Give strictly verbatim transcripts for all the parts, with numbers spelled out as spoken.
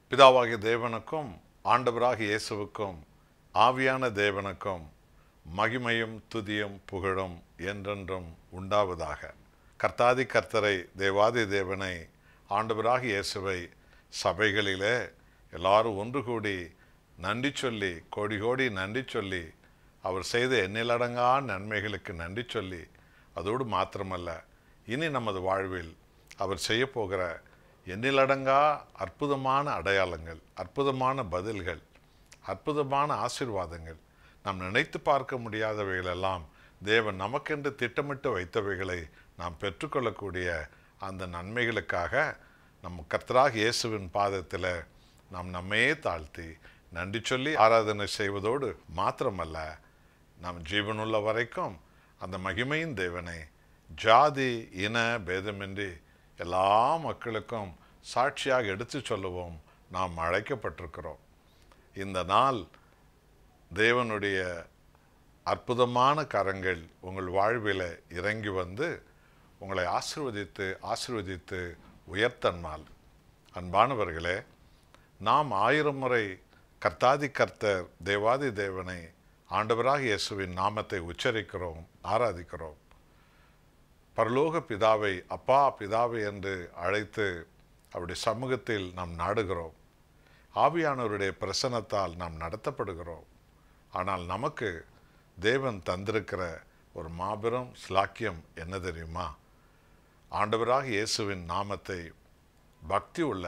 பிதாவாகிய தேவனுக்கும் ஆண்டவராகிய இயேசுவுக்கும் ஆவியான தேவனுக்கும் மகிமையும் துதியும் புகழும் என்றென்றும் உண்டாவதாக. கர்த்தாதி கர்த்தரை தேவாதி தேவனை ஆண்டவராகிய இயேசுவை சபைகளிலே எல்லாரும் ஒன்று கூடி நன்றி சொல்லி கோடி கோடி நன்றி சொல்லி அவர் செய்த எண்ணிலடங்கா நன்மைகளுக்கு நன்றி சொல்லி அதோடு மாத்திரமல்ல, இனி நமது வாழ்வில் அவர் செய்ய போகிற எண்ணிலடங்கா அற்புதமான அடையாளங்கள், அற்புதமான பதில்கள், அற்புதமான ஆசீர்வாதங்கள், நாம் நினைத்து பார்க்க முடியாதவைகளெல்லாம் தேவன் நமக்கென்று திட்டமிட்டு வைத்தவைகளை நாம் பெற்றுக்கொள்ளக்கூடிய அந்த நன்மைகளுக்காக நம் கர்த்தராகிய இயேசுவின் பாதத்தில் நாம் நம்மையே தாழ்த்தி நன்றி சொல்லி ஆராதனை செய்வதோடு மாத்திரமல்ல, நாம் ஜீவனுள்ள வரைக்கும் அந்த மகிமையின் தேவனை ஜாதி இன பேதமின்றி எல்லா மக்களுக்கும் சாட்சியாக எடுத்து சொல்லவும் நாம் அழைக்கப்பட்டிருக்கிறோம். இந்த நாள் தேவனுடைய அற்புதமான கரங்கள் உங்கள் வாழ்வில் இறங்கி வந்து உங்களை ஆசீர்வதித்து ஆசீர்வதித்து உயர்த்த நாள். அன்பானவர்களே, நாம் ஆயிரம் முறை கர்த்தாதி கர்த்தர் தேவாதி தேவனை ஆண்டவராகிய இயேசுவின் நாமத்தை உச்சரிக்கிறோம், ஆராதிக்கிறோம். பரலோக பிதாவை அப்பா பிதாவை என்று அழைத்து அவருடைய சமூகத்தில் நாம் நாடுகிறோம். ஆவியானவருடைய பிரசன்னத்தால் நாம் நடத்தப்படுகிறோம். ஆனால் நமக்கு தேவன் தந்திருக்கிற ஒரு மாபெரும் ஸ்லாக்கியம் என்ன தெரியுமா? ஆண்டவராகிய இயேசுவின் நாமத்தை பக்தி உள்ள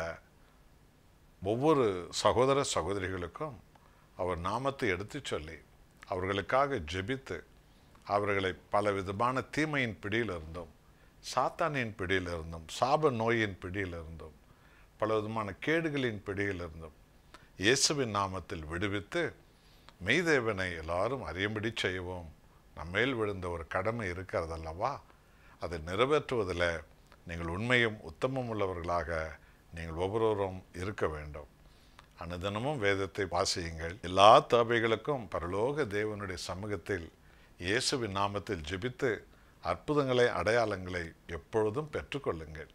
ஒவ்வொரு சகோதர சகோதரிகளுக்கும் அவர் நாமத்தை எடுத்து சொல்லி அவர்களுக்காக ஜெபித்து அவர்களை பல விதமான தீமையின் பிடியிலிருந்தும், சாத்தானின் பிடியிலிருந்தும், சாப நோயின் பிடியிலிருந்தும், பல விதமான கேடுகளின் பிடியிலிருந்தும் இயேசுவின் நாமத்தில் விடுவித்து மெய்தேவனை எல்லாரும் அறியும்படி செய்வோம். நம்மேல் விழுந்த ஒரு கடமை இருக்கிறதல்லவா? அதை நிறைவேற்றுவதில் நீங்கள் உண்மையும் உத்தமம் உள்ளவர்களாக நீங்கள் ஒவ்வொருவரும் இருக்க வேண்டும். அனுதினமும் வேதத்தை வாசியுங்கள். எல்லா தேவைகளுக்கும் பரலோக தேவனுடைய சமூகத்தில் இயேசுவின் நாமத்தில் ஜெபித்து அற்புதங்களை அடையாளங்களை எப்பொழுதும் பெற்றுக்கொள்ளுங்கள்.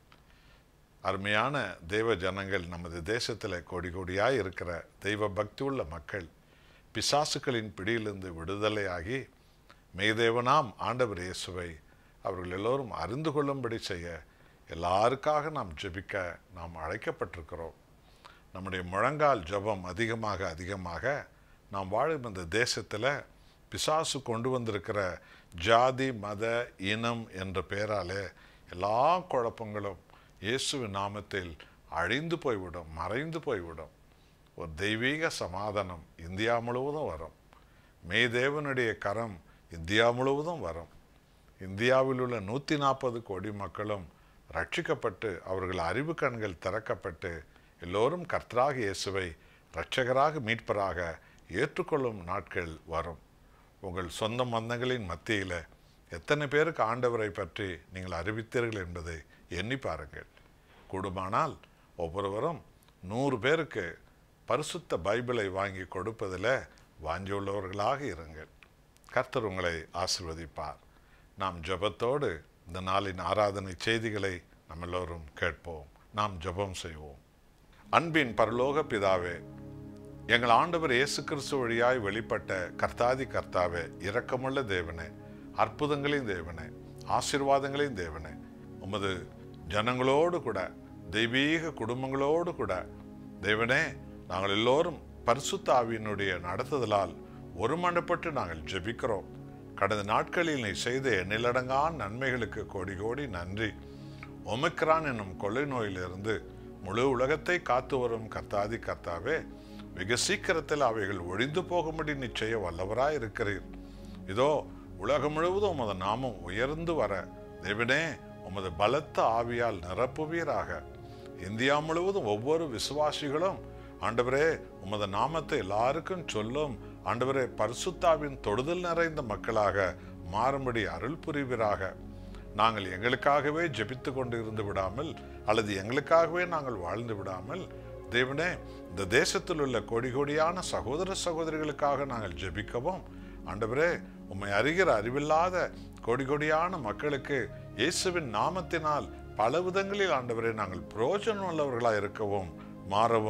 அருமையான தெய்வ ஜனங்கள் நமது தேசத்தில் கோடி கோடியாய் இருக்கிற தெய்வ பக்தி உள்ள மக்கள் பிசாசுக்களின் பிடியிலிருந்து விடுதலையாகி மெய்தேவனாம் ஆண்டவர் இயேசுவை அவர்கள் எல்லோரும் அறிந்து கொள்ளும்படி செய்ய எல்லாருக்காக நாம் ஜெபிக்க நாம் அழைக்கப்பட்டிருக்கிறோம். நம்முடைய முழங்கால் ஜெபம் அதிகமாக அதிகமாக நாம் வாழும் இந்த தேசத்தில் பிசாசு கொண்டு வந்திருக்கிற ஜாதி மத இனம் என்ற பெயராலே எல்லா குழப்பங்களும் இயேசுவின் நாமத்தில் அழிந்து போய்விடும், மறைந்து போய்விடும். ஒரு தெய்வீக சமாதானம் இந்தியா முழுவதும் வரும். மெய்தேவனுடைய கரம் இந்தியா முழுவதும் வரும். இந்தியாவில் உள்ள நூற்றி நாற்பது கோடி மக்களும் ரட்சிக்கப்பட்டு அவர்கள் அறிவு கண்கள் திறக்கப்பட்டு எல்லோரும் கர்த்தராக இயேசுவை இரட்சகராக மீட்பராக ஏற்றுக்கொள்ளும் நாட்கள் வரும். உங்கள் சொந்த பந்தங்களின் மத்தியில் எத்தனை பேருக்கு ஆண்டவரை பற்றி நீங்கள் அறிவித்தீர்கள் என்பதை எண்ணி பாருங்கள். கூடுமானால் ஒவ்வொருவரும் நூறு பேருக்கு பரிசுத்த பைபிளை வாங்கி கொடுப்பதில் வாஞ்சியுள்ளவர்களாக இருங்கள். கர்த்தர் உங்களை ஆசீர்வதிப்பார். நாம் ஜெபத்தோடு இந்த நாளின் ஆராதனை செய்திகளை நம்ம எல்லோரும் கேட்போம். நாம் ஜெபம் செய்வோம். அன்பின் பரலோக பிதாவே, எங்கள் ஆண்டவர் இயேசு கிறிஸ்து வழியாய் வெளிப்பட்ட கர்த்தாதி கர்த்தாவே, இரக்கமுள்ள தேவனே, அற்புதங்களின் தேவனே, ஆசீர்வாதங்களின் தேவனே, உமது ஜனங்களோடு கூட தெய்வீக குடும்பங்களோடு கூட தேவனே, நாங்கள் எல்லோரும் பரிசுத்த ஆவியினுடைய நடத்துதலால் ஒருமனப்பட்டு நாங்கள் ஜெபிக்கிறோம். கடந்த நாட்களில் நீ செய்த எண்ணிலடங்கா நன்மைகளுக்கு கோடி கோடி நன்றி. ஒமிக்ரான் என்னும் கொள்ளை நோயிலிருந்து முழு உலகத்தை காத்து வரும் கர்த்தாதி கர்த்தாவே, வெகு சீக்கிரத்தில் அவைகள் ஒழிந்து போகும்படி நிச்சய வல்லவராய் இருக்கிறீர். இதோ உலகம் முழுவதும் உமது நாமம் உயர்ந்து வர தேவனே உமது பலத்த ஆவியால் நிரப்புவீராக. இந்தியா முழுவதும் ஒவ்வொரு விசுவாசிகளும் ஆண்டவரே உமது நாமத்தை எல்லாருக்கும் சொல்லும் ஆண்டவரே பரிசுத்தாவின் தொடுதல் நிறைந்த மக்களாக மாறும்படி அருள் புரிவீராக. நாங்கள் எங்களுக்காகவே ஜெபித்து கொண்டு இருந்து விடாமல் அல்லது எங்களுக்காகவே நாங்கள் வாழ்ந்து விடாமல் தேவனே, இந்த தேசத்தில் உள்ள கோடி கோடியான சகோதர சகோதரிகளுக்காக நாங்கள் ஜெபிக்கவும் ஆண்டவரே, உம்மை அறிகிற அறிவில்லாத கோடி கோடியான மக்களுக்கு இயேசுவின் நாமத்தினால் பல விதங்களில் ஆண்டவரே நாங்கள் பிரயோஜனம் உள்ளவர்களாக இருக்கவும் மாறவும்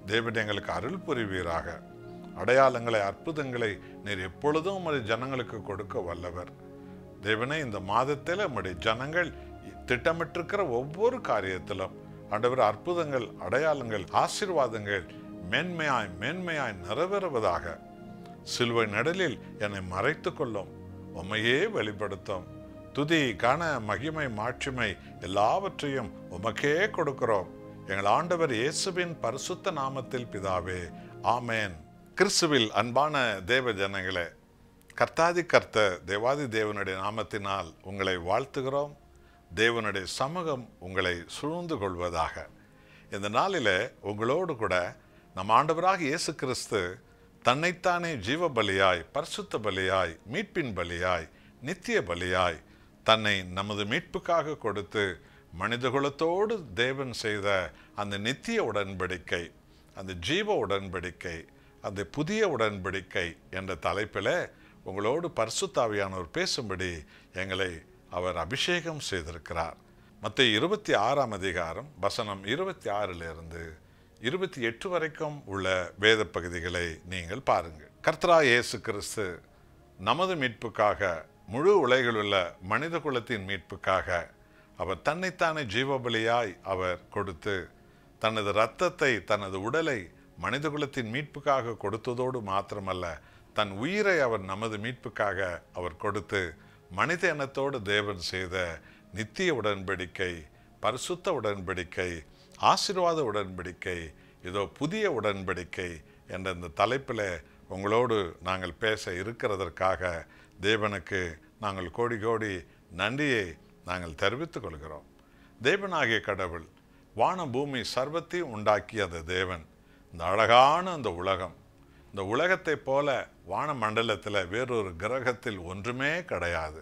தேவன் எங்களுக்கு அருள் புரிவீராக. அடையாளங்களை, அற்புதங்களை நீர் எப்பொழுதும் உம்முடைய ஜனங்களுக்கு கொடுக்க வல்லவர். தேவனே, இந்த மாதத்தில் நம்முடைய ஜனங்கள் திட்டமிட்டிருக்கிற ஒவ்வொரு காரியத்திலும் ஆண்டவர் அற்புதங்கள், அடையாளங்கள், ஆசீர்வாதங்கள் மேன்மையாய் மேன்மையாய் நிறைவேறுவதாக. சிலுவை நடுலில் என்னை மறைத்து கொள்ளும், உம்மையே வெளிப்படுத்தும். துதி, கன, மகிமை, மாட்சிமை எல்லாவற்றையும் உமக்கே கொடுக்கிறோம். எங்கள் ஆண்டவர் இயேசுவின் பரிசுத்த நாமத்தில் பிதாவே, ஆமேன். கிறிஸ்துவில் அன்பான தேவ ஜனங்களே, கர்த்தாதி கர்த்தர் தேவாதி தேவனுடைய நாமத்தினால் உங்களை வாழ்த்துகிறோம். தேவனுடைய சமூகம் உங்களை சூழ்ந்து கொள்வதாக. இந்த நாளில் உங்களோடு கூட நம் ஆண்டவராக இயேசு கிறிஸ்து தன்னைத்தானே ஜீவ பலியாய், பரிசுத்த பலியாய், மீட்பின் பலியாய், நித்திய பலியாய் தன்னை நமது மீட்புக்காக கொடுத்து மனிதகுலத்தோடு தேவன் செய்த அந்த நித்திய உடன்படிக்கை, அந்த ஜீவ உடன்படிக்கை, அந்த புதிய உடன்படிக்கை என்ற தலைப்பில் உங்களோடு பரிசுத்த ஆவியானவர் பேசும்படி எங்களை அவர் அபிஷேகம் செய்திருக்கிறார். மத்தேயு இருபத்தி ஆறாம் அதிகாரம் வசனம் இருபத்தி ஆறிலிருந்து இருபத்தி எட்டு வரைக்கும் உள்ள வேத பகுதிகளை நீங்கள் பாருங்கள். கர்த்தராகிய இயேசு கிறிஸ்து நமது மீட்புக்காக, முழு உலகில் உள்ள மனித குலத்தின் மீட்புக்காக அவர் தன்னைத்தானே ஜீவபலியாய் அவர் கொடுத்து தனது இரத்தத்தை, தனது உடலை மனித குலத்தின் மீட்புக்காக கொடுத்ததோடு மாத்திரமல்ல, தன் உயிரை அவர் நமது மீட்புக்காக அவர் கொடுத்து மனித இனத்தோடு தேவன் செய்த நித்திய உடன்படிக்கை, பரிசுத்த உடன்படிக்கை, ஆசீர்வாத உடன்படிக்கை, இதோ புதிய உடன்படிக்கை என்ற இந்த தலைப்பில் உங்களோடு நாங்கள் பேச இருக்கிறதற்காக தேவனுக்கு நாங்கள் கோடி கோடி நன்றியை நாங்கள் தெரிவித்துக் கொள்கிறோம். தேவனாகிய கடவுள் வான பூமி சர்வத்தையும் உண்டாக்கிய அந்த தேவன், இந்த அழகான அந்த உலகம், இந்த உலகத்தை போல வான மண்டலத்தில் வேறொரு கிரகத்தில் ஒன்றுமே கிடையாது.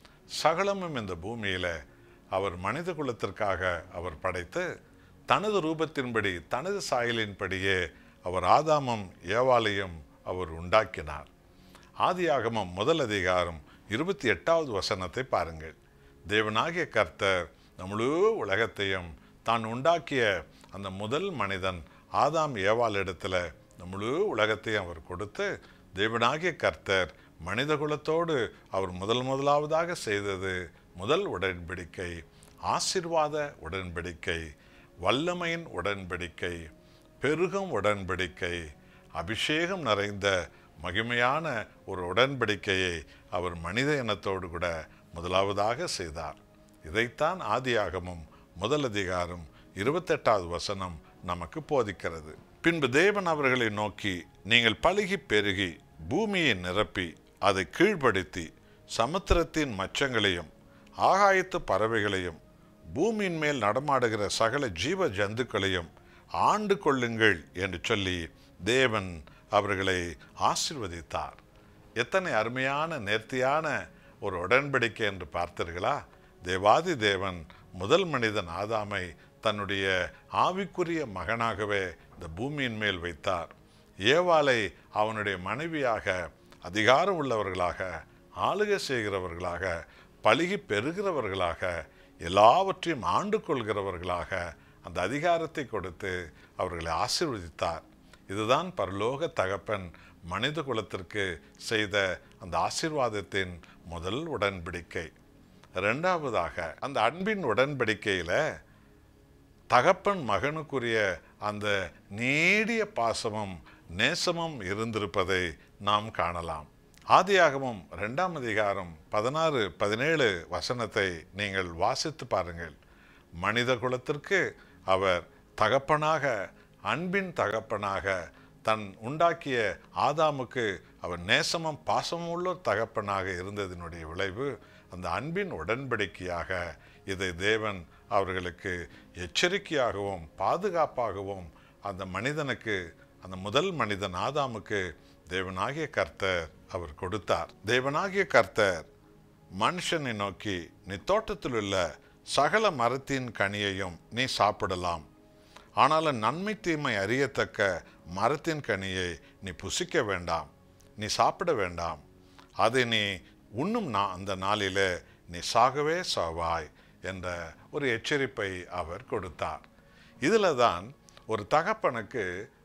சகலமும் இந்த பூமியில் அவர் மனித குலத்திற்காக அவர் படைத்து தனது ரூபத்தின்படி, தனது சாயலின்படியே அவர் ஆதாமும் ஏவாளையும் அவர் உண்டாக்கினார். ஆதியாகமம் முதல் அதிகாரம் இருபத்தி எட்டாவது வசனத்தை பாருங்கள். தேவனாகிய கர்த்தர் முழு உலகத்தையும் தான் உண்டாக்கிய அந்த முதல் மனிதன் ஆதாம் ஏவாள் இடத்துல முழு உலகத்தையும் அவர் கொடுத்து, தேவனாகிய கர்த்தர் மனித குலத்தோடு அவர் முதல் முதலாவதாக செய்தது முதல் உடன்படிக்கை, ஆசீர்வாத உடன்படிக்கை, வல்லமையின் உடன்படிக்கை, பெருகும் உடன்படிக்கை, அபிஷேகம் நிறைந்த மகிமையான ஒரு உடன்படிக்கையை அவர் மனித இனத்தோடு கூட முதலாவதாக செய்தார். இதைத்தான் ஆதியாகமம் முதல் அதிகாரம் இருபத்தெட்டாவது வசனம் நமக்கு போதிக்கிறது. பின்பு தேவன் அவர்களை நோக்கி, நீங்கள் பலுகி பெருகி பூமியை நிரப்பி அதை கீழ்ப்படுத்தி சமுத்திரத்தின் மச்சங்களையும் ஆகாயத்து பறவைகளையும் பூமியின் மேல் நடமாடுகிற சகல ஜீவ ஜந்துக்களையும் ஆண்டு கொள்ளுங்கள் என்று சொல்லி தேவன் அவர்களை ஆசீர்வதித்தார். எத்தனை அருமையான நேர்த்தியான ஒரு உடன்படிக்கை என்று பார்த்தீர்களா? தேவாதி தேவன் முதல் மனிதன் ஆதாமை தன்னுடைய ஆவிக்குரிய மகனாகவே இந்த பூமியின் மேல் வைத்தார். ஏவாளை அவனுடைய மனைவியாக, அதிகாரம் உள்ளவர்களாக, ஆளுகை செய்கிறவர்களாக, பலுகி பெறுகிறவர்களாக, எல்லாவற்றையும் ஆண்டு கொள்கிறவர்களாக அந்த அதிகாரத்தை கொடுத்து அவர்களை ஆசீர்வதித்தார். இதுதான் பரலோக தகப்பன் மனித குலத்திற்கு செய்த அந்த ஆசீர்வாதத்தின் முதல் உடன்படிக்கை. இரண்டாவதாக அந்த அன்பின் உடன்படிக்கையில் தகப்பன் மகனுக்குரிய அந்த நீடிய பாசமும் நேசமும் இருந்திருப்பதை நாம் காணலாம். ஆதியாகமம் இரண்டாம் அதிகாரம் பதினாறு பதினேழு வசனத்தை நீங்கள் வாசித்து பாருங்கள். மனித குலத்திற்கு அவர் தகப்பனாக, அன்பின் தகப்பனாக, தன் உண்டாக்கிய ஆதாமுக்கு அவர் நேசமும் பாசமும் உள்ள தகப்பனாக இருந்ததினுடைய விளைவு அந்த அன்பின் உடன்படிக்கையாக இதை தேவன் அவர்களுக்கு எச்சரிக்கையாகவும் பாதுகாப்பாகவும் அந்த மனிதனுக்கு, அந்த முதல் மனிதன் ஆதாமுக்கு தேவனாகிய கர்த்தர் அவர் கொடுத்தார். தேவனாகிய கர்த்தர் மனுஷனை நோக்கி, நீ தோட்டத்தில் உள்ள சகல மரத்தின் கனியையும் நீ சாப்பிடலாம், ஆனாலும் நன்மை தீமை அறியத்தக்க மரத்தின் கனியை நீ புசிக்க வேண்டாம், நீ சாப்பிட வேண்டாம், அதை நீ உண்ணும் நா அந்த நாளிலே நீ சாகவே சாவாய் என்ற ஒரு எச்சரிப்பை அவர் கொடுத்தார். இதில் தான் ஒரு தகப்பனுக்கு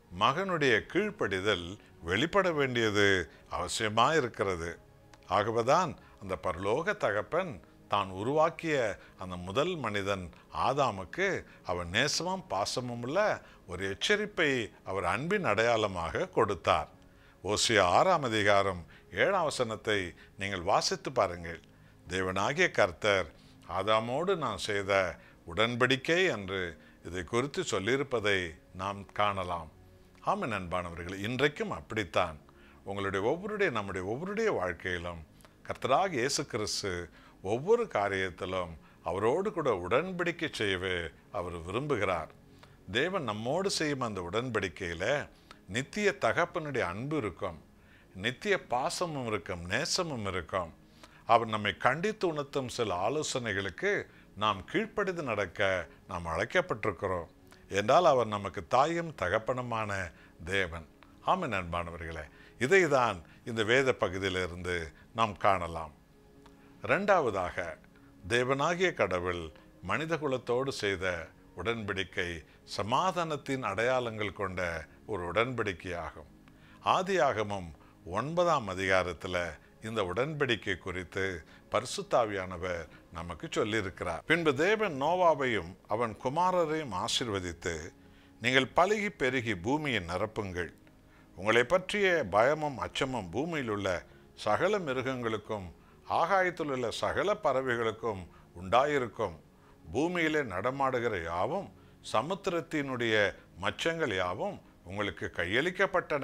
மகனுடைய கீழ்ப்படிதல் வெளிப்பட வேண்டியது அவசியமாக இருக்கிறது. ஆகவேதான் அந்த பரலோக தகப்பன் தான் உருவாக்கிய அந்த முதல் மனிதன் ஆதாமுக்கு அவர் நேசமும் பாசமும் உள்ள ஒரு எச்சரிப்பை அவர் அன்பின் அடையாளமாக கொடுத்தார். ஓசியா ஆறாம் அதிகாரம் ஏழாம் வசனத்தை நீங்கள் வாசித்து பாருங்கள். தேவனாகிய கர்த்தர் ஆதாமோடு நான் செய்த உடன்படிக்கை என்று இதை குறித்து சொல்லியிருப்பதை நாம் காணலாம். ஆமாம் அன்பானவர்கள், இன்றைக்கும் அப்படித்தான். உங்களுடைய ஒவ்வொருடைய நம்முடைய ஒவ்வொருடைய வாழ்க்கையிலும் கர்த்தராக இயேசு கிறிஸ்து ஒவ்வொரு காரியத்திலும் அவரோடு கூட உடன்படிக்கை செய்யவே அவர் விரும்புகிறார். தேவன் நம்மோடு செய்யும் அந்த உடன்படிக்கையில் நித்திய தகப்பனுடைய அன்பு இருக்கும், நித்திய பாசமும் இருக்கும், நேசமும் இருக்கும். அவர் நம்மை கண்டித்து உணர்த்தும் சில ஆலோசனைகளுக்கு நாம் கீழ்ப்படிந்து நடக்க நாம் அழைக்கப்பட்டிருக்கிறோம் என்றால் அவர் நமக்கு தாயும் தகப்பனுமான தேவன். ஆமென் அன்பானவர்களே, இதை தான் இந்த வேத பகுதியிலிருந்து நாம் காணலாம். இரண்டாவதாக, தேவனாகிய கடவுள் மனித குலத்தோடு செய்த உடன்படிக்கை சமாதானத்தின் அடையாளங்கள் கொண்ட ஒரு உடன்படிக்கையாகும். ஆதியாகமம் ஒன்பதாம் அதிகாரத்தில் இந்த உடன்படிக்கை குறித்து பரிசுத்தாவியானவர் நமக்கு சொல்லியிருக்கிறார். பின்பு தேவன் நோவாவையும் அவன் குமாரரையும் ஆசீர்வதித்து, நீங்கள் பலுகி பெருகி பூமியை நிரப்புங்கள், உங்களை பற்றிய பயமும் அச்சமும் பூமியில் உள்ள சகல மிருகங்களுக்கும் ஆகாயத்தில் உள்ள சகல பறவைகளுக்கும் உண்டாயிருக்கும், பூமியிலே நடமாடுகிற யாவும் சமுத்திரத்தினுடைய மச்சங்கள் யாவும் உங்களுக்கு கையளிக்கப்பட்டன.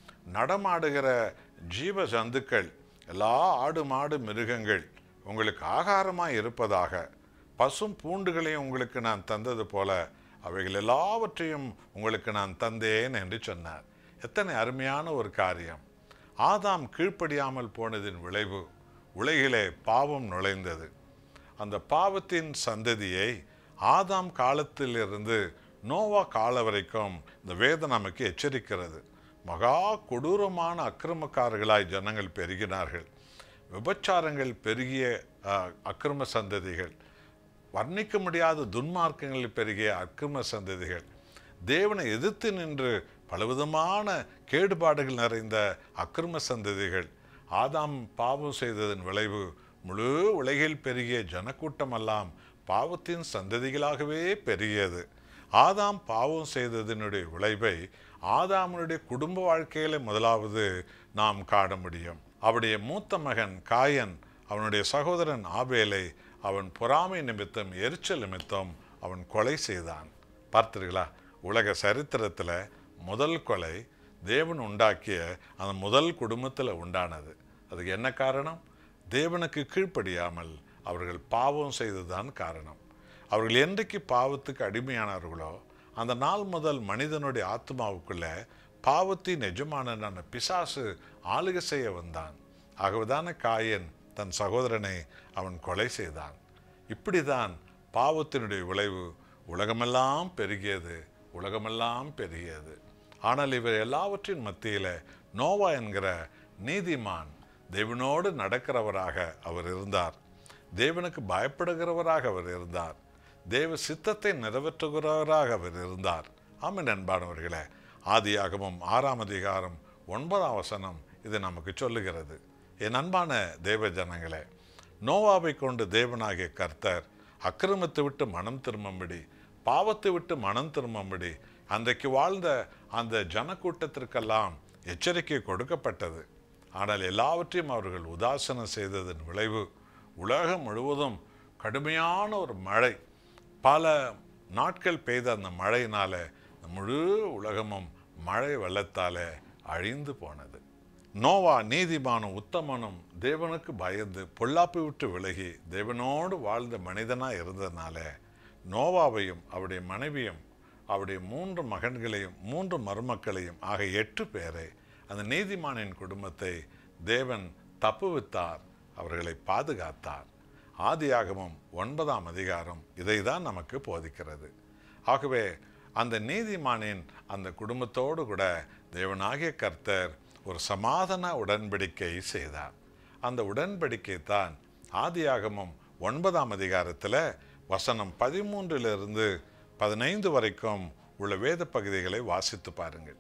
நடமாடுகிற ஜீவ ஜந்துக்கள் எல்லா ஆடு மாடு மிருகங்கள் உங்களுக்கு ஆகாரமாய் இருப்பதாக, பசும் பூண்டுகளையும் உங்களுக்கு நான் தந்தது போல அவைகள் எல்லாவற்றையும் உங்களுக்கு நான் தந்தேன் என்று சொன்னார். எத்தனை அருமையான ஒரு காரியம்! ஆதாம் கீழ்ப்படியாமல் போனதின் விளைவு உலகிலே பாவம் நுழைந்தது. அந்த பாவத்தின் சந்ததியை ஆதாம் காலத்திலிருந்து நோவா கால வரைக்கும் இந்த வேதம் நமக்கு எச்சரிக்கிறது. மகா கொடூரமான அக்கிரமக்காரர்களாய் ஜனங்கள் பெருகினார்கள். விபச்சாரங்கள் பெருகிய அக்கிரம சந்ததிகள், வர்ணிக்க முடியாத துன்மார்க்கங்கள் பெருகிய அக்கிரம சந்ததிகள், தேவனை எதிர்த்து நின்று பலவிதமான கேடுபாடுகள் நிறைந்த அக்கிரம சந்ததிகள். ஆதாம் பாவம் செய்ததன் விளைவு முழு உலகில் பெருகிய ஜனக்கூட்டமெல்லாம் பாவத்தின் சந்ததிகளாகவே பெருகியது. ஆதாம் பாவம் செய்ததனுடைய விளைவை ஆதாமனுடைய குடும்ப வாழ்க்கையில முதலாவது நாம் காண முடியும். அவருடைய மூத்த மகன் காயன் அவனுடைய சகோதரன் ஆபேலை அவன் பொறாமை நிமித்தம் எரிச்சல் நிமித்தம் அவன் கொலை செய்தான். பார்த்தீர்களா? உலக சரித்திரத்தில் முதல் கொலை தேவன் உண்டாக்கிய அந்த முதல் குடும்பத்தில் உண்டானது. அதுக்கு என்ன காரணம்? தேவனுக்கு கீழ்ப்படியாமல் அவர்கள் பாவம் செய்ததுதான் காரணம். அவர்கள் என்றைக்கு பாவத்துக்கு அடிமையானார்களோ அந்த நாள் முதல் மனிதனுடைய ஆத்மாவுக்குள்ள பாவத்தின் எஜமானனான பிசாசு ஆளுகை செய்ய வந்தான். ஆகவேதான காயன் தன் சகோதரனை அவன் கொலை செய்தான். இப்படிதான் பாவத்தினுடைய விளைவு உலகமெல்லாம் பெருகியது, உலகமெல்லாம் பெருகியது. ஆனால் இவர் எல்லாவற்றின் மத்தியில் நோவா என்கிற நீதிமான் தேவனோடு நடக்கிறவராக அவர் இருந்தார். தேவனுக்கு பயப்படுகிறவராக அவர் இருந்தார். தேவ சித்தத்தை நிறைவேற்றுகிறவராக அவர் இருந்தார். ஆமென் அன்பானவர்களே, ஆதியாகமம் ஆறாம் அதிகாரம் ஒன்பதாம் வசனம் இது நமக்கு சொல்லுகிறது. என் அன்பான தேவ ஜனங்களே, நோவாவை கொண்டு தேவனாகிய கர்த்தர் அக்கிரமத்தை விட்டு மனம் திரும்பும்படி, பாவத்தை விட்டு மனம் திரும்பும்படி அன்றைக்கு வாழ்ந்த அந்த ஜனக்கூட்டத்திற்கெல்லாம் எச்சரிக்கை கொடுக்கப்பட்டது. ஆனால் எல்லாவற்றையும் அவர்கள் உதாசனம் செய்ததன் விளைவு உலகம் முழுவதும் கடுமையான ஒரு மழை, பல நாட்கள் பெய்த அந்த மழையினால முழு உலகமும் மழை வெள்ளத்தால அழிந்து போனது. நோவா நீதிமானும் உத்தமனும் தேவனுக்கு பயந்து பொல்லாப்பை விட்டு விலகி தேவனோடு வாழ்ந்த மனிதனாக இருந்ததுனால நோவாவையும் அவருடைய மனைவியும் அவருடைய மூன்று மகன்களையும் மூன்று மருமக்களையும் ஆக எட்டு பேரை அந்த நீதிமானின் குடும்பத்தை தேவன் தப்புவித்தார், அவர்களை பாதுகாத்தார். ஆதியாகமம் ஒன்பதாம் அதிகாரம் இதை தான் நமக்கு போதிக்கிறது. ஆகவே அந்த நீதிமானின் அந்த குடும்பத்தோடு கூட தேவனாகிய கர்த்தர் ஒரு சமாதான உடன்படிக்கை செய்தார். அந்த உடன்படிக்கை தான் ஆதியாகமம் ஒன்பதாம் அதிகாரத்தில் வசனம் பதிமூன்றிலிருந்து பதினைந்து வரைக்கும் உள்ள வேத பகுதிகளை வாசித்து பாருங்கள்.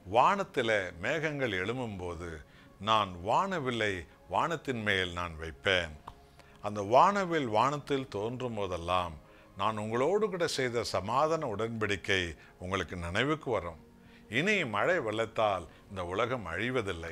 வானத்திலே மேகங்கள் எழும்பும்போது நான் வானவில்லை வானத்தின் மேல் நான் வைப்பேன். அந்த வானவில் வானத்தில் தோன்றும் போதெல்லாம் நான் உங்களோடு கூட செய்த சமாதான உடன்படிக்கை உங்களுக்கு நினைவுக்கு வரும். இனி மழை வெள்ளத்தால் இந்த உலகம் அழிவதில்லை.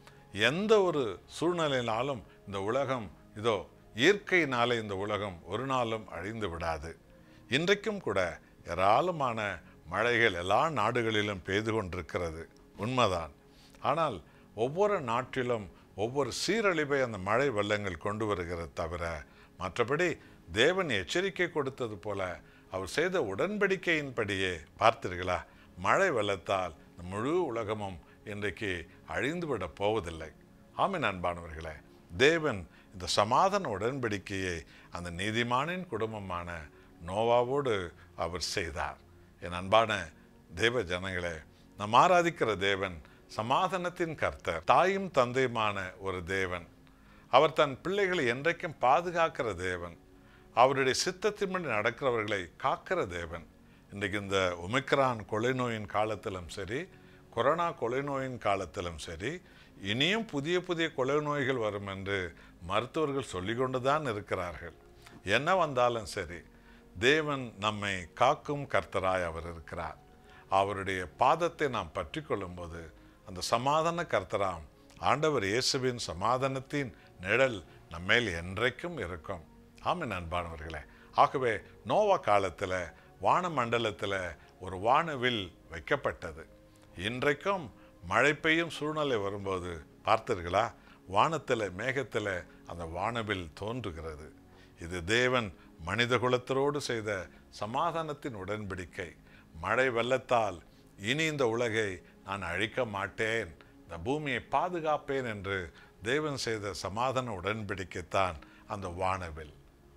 எந்த ஒரு சூழ்நிலையினாலும் இந்த உலகம் இதோ இயற்கையினாலே இந்த உலகம் ஒரு நாளும் அழிந்து விடாது. இன்றைக்கும் கூட ஏராளமான மழைகள் எல்லா நாடுகளிலும் பெய்து கொண்டிருக்கிறது, உண்மைதான். ஆனால் ஒவ்வொரு நாட்டிலும் ஒவ்வொரு சீரழிவை அந்த மழை வெள்ளங்கள் கொண்டு வருகிறது தவிர மற்றபடி தேவன் எச்சரிக்கை கொடுத்தது போல அவர் செய்த உடன்படிக்கையின்படியே பார்த்தீர்களா, மழை வெள்ளத்தால் இந்த முழு உலகமும் இன்றைக்கு அழிந்துவிடப் போவதில்லை. ஆமென் அன்பானவர்களே, தேவன் இந்த சமாதான உடன்படிக்கையை அந்த நீதிமானின் குடும்பமான நோவாவோடு அவர் செய்தார். என் அன்பான தேவ ஜனங்களே, நாம் ஆராதிக்கிற தேவன் சமாதானத்தின் கர்த்தர், தாயும் தந்தையுமான ஒரு தேவன். அவர் தன் பிள்ளைகளை என்றைக்கும் பாதுகாக்கிற தேவன். அவருடைய சித்தத்தின்படி நடக்கிறவர்களை காக்கிற தேவன். இன்றைக்கு இந்த ஒமிக்ரான் கொலை நோயின் காலத்திலும் சரி, கொரோனா கொலை நோயின் காலத்திலும் சரி, இனியும் புதிய புதிய கொலை நோய்கள் வரும் என்று மருத்துவர்கள் சொல்லிக்கொண்டுதான் இருக்கிறார்கள். என்ன வந்தாலும் சரி, தேவன் நம்மை காக்கும் கர்த்தராய் அவர் இருக்கிறார். அவருடைய பாதத்தை நாம் பற்றி கொள்ளும்போது அந்த சமாதான கர்த்தராம் ஆண்டவர் இயேசுவின் சமாதானத்தின் நிழல் நம்மேல் என்றைக்கும் இருக்கும். ஆமென் அன்பானவர்களே, ஆகவே நோவா காலத்தில் வானமண்டலத்தில் ஒரு வானவில் வைக்கப்பட்டது. இன்றைக்கும் மழை பெய்யும் சூழ்நிலை வரும்போது பார்த்தீர்களா, வானத்தில் மேகத்தில் அந்த வானவில் தோன்றுகிறது. இது தேவன் மனித குலத்தரோடு செய்த சமாதானத்தின் உடன்படிக்கை. மழை வெள்ளத்தால் இனி இந்த உலகை நான் அழிக்க மாட்டேன், இந்த பூமியை பாதுகாப்பேன் என்று தேவன் செய்த சமாதான உடன்படிக்கைத்தான் அந்த வானவில்.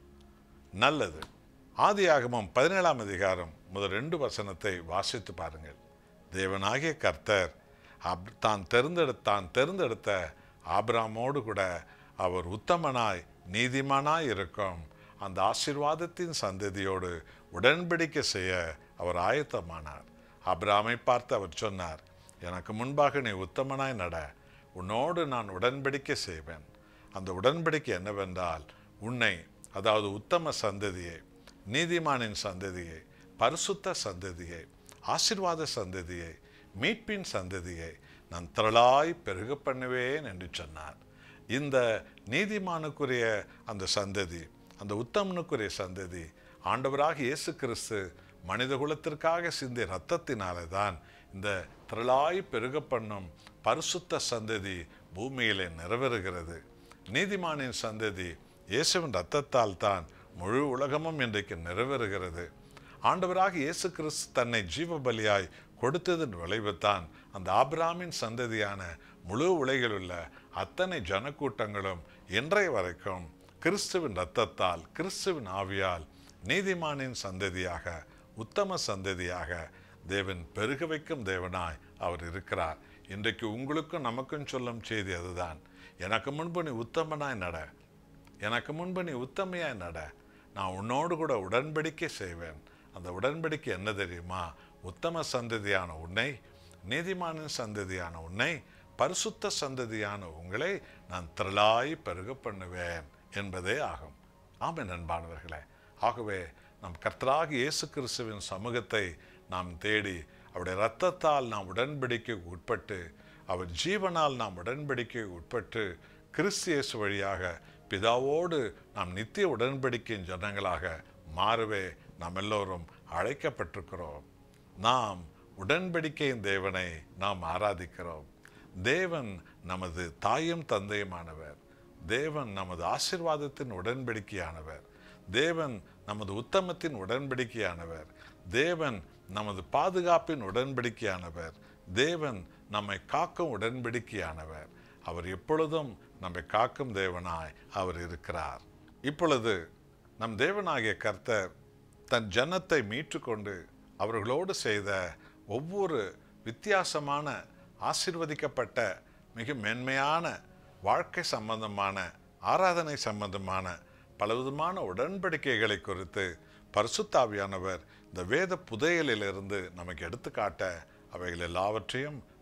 நல்லது. ஆதியாகமம் பதினேழாம் அதிகாரம் முதல் ரெண்டு வசனத்தை வாசித்து பாருங்கள். தேவனாகிய கர்த்தர் அப் தான் தெரிந்தெடுத்தான் தெரிந்தெடுத்த ஆபிரகாமோடு கூட அவர் உத்தமனாய் நீதிமானாய் இருக்கும் அந்த ஆசீர்வாதத்தின் சந்ததியோடு உடன்படிக்கை செய்ய அவர் ஆயத்தமானார். ஆபிரகாமை பார்த்து அவர் சொன்னார், எனக்கு முன்பாக நீ உத்தமனாய் நட, உன்னோடு நான் உடன்படிக்கை செய்வேன். அந்த உடன்படிக்கை என்னவென்றால், உன்னை, அதாவது உத்தம சந்ததியை, நீதிமானின் சந்ததியை, பரிசுத்த சந்ததியை, ஆசீர்வாத சந்ததியை, மீட்பின் சந்ததியை நான் திரளாய் பெருக பண்ணுவேன் என்று சொன்னார். இந்த நீதிமானுக்குரிய அந்த சந்ததி, அந்த உத்தமனுக்குரிய சந்ததி ஆண்டவராக இயேசு கிறிஸ்து மனித குலத்திற்காக சிந்திய இரத்தத்தினாலே தான் இந்த திரளாய் பெருக பண்ணும் பரிசுத்த சந்ததி பூமியிலே நிறைவேறுகிறது. நீதிமானின் சந்ததி இயேசுவின் இரத்தத்தால் தான் முழு உலகமும் இன்றைக்கு நிறைவேறுகிறது. ஆண்டவராக இயேசு கிறிஸ்து தன்னை ஜீவ பலியாய் கொடுத்ததன் விளைவுத்தான் அந்த ஆபிரகாமின் சந்ததியான முழு உலகில் உள்ள அத்தனை ஜனக்கூட்டங்களும் இன்றைய வரைக்கும் கிறிஸ்துவின் இரத்தத்தால், கிறிஸ்துவின் ஆவியால் நீதிமானின் சந்ததியாக, உத்தம சந்ததியாக தேவன் பெருக வைக்கும் தேவனாய் அவர் இருக்கிறார். இன்றைக்கு உங்களுக்கும் நமக்கும் சொல்லும் செய்தி அதுதான். எனக்கு முன்பு நீ உத்தமனாய் நட, எனக்கு முன்பு நீ உத்தமையாய் நட, நான் உன்னோடு கூட உடன்படிக்கை செய்வேன். அந்த உடன்படிக்கை என்ன தெரியுமா? உத்தம சந்ததியான உன்னை, நீதிமானின் சந்ததியான உன்னை, பரிசுத்த சந்ததியான உங்களை நான் திரளாய் பெருக பண்ணுவேன் என்பதே ஆகும். ஆமென் அன்பானவர்களே, ஆகவே நம் கர்த்தராகிய இயேசு கிறிஸ்துவின் சமூகத்தை நாம் தேடி அவருடைய இரத்தத்தால் நாம் உடன்படிக்கை உட்பட்டு, அவர் ஜீவனால் நாம் உடன்படிக்கை உட்பட்டு, கிறிஸ்து இயேசு வழியாக பிதாவோடு நாம் நித்திய உடன்படிக்கையின் ஜனங்களாக மாறவே நாம் எல்லோரும் அழைக்கப்பட்டிருக்கிறோம். நாம் உடன்படிக்கையின் தேவனை நாம் ஆராதிக்கிறோம். தேவன் நமது தாயும் தந்தையுமானவர். தேவன் நமது ஆசீர்வாதத்தின் உடன்படிக்கையானவர். தேவன் நமது உத்தமத்தின் உடன்படிக்கையானவர். தேவன் நமது பாதுகாப்பின் உடன்படிக்கையானவர். தேவன் நம்மை காக்கும் உடன்படிக்கையானவர். அவர் எப்பொழுதும் நம்மை காக்கும் தேவனாய் அவர் இருக்கிறார். இப்பொழுது நம் தேவனாகிய கர்த்தர் தன் ஜனத்தை மீட்டுக்கொண்டு அவர்களோடு செய்த ஒவ்வொரு வித்தியாசமான ஆசீர்வதிக்கப்பட்ட மிக மேன்மையான வாழ்க்கை சம்பந்தமான, ஆராதனை சம்பந்தமான பலவிதமான உடன்படிக்கைகளை குறித்து பரிசுத்த ஆவியானவர் இந்த வேத புதையலிலிருந்து நமக்கு எடுத்துக்காட்ட அவைகள் எல்லாவற்றையும்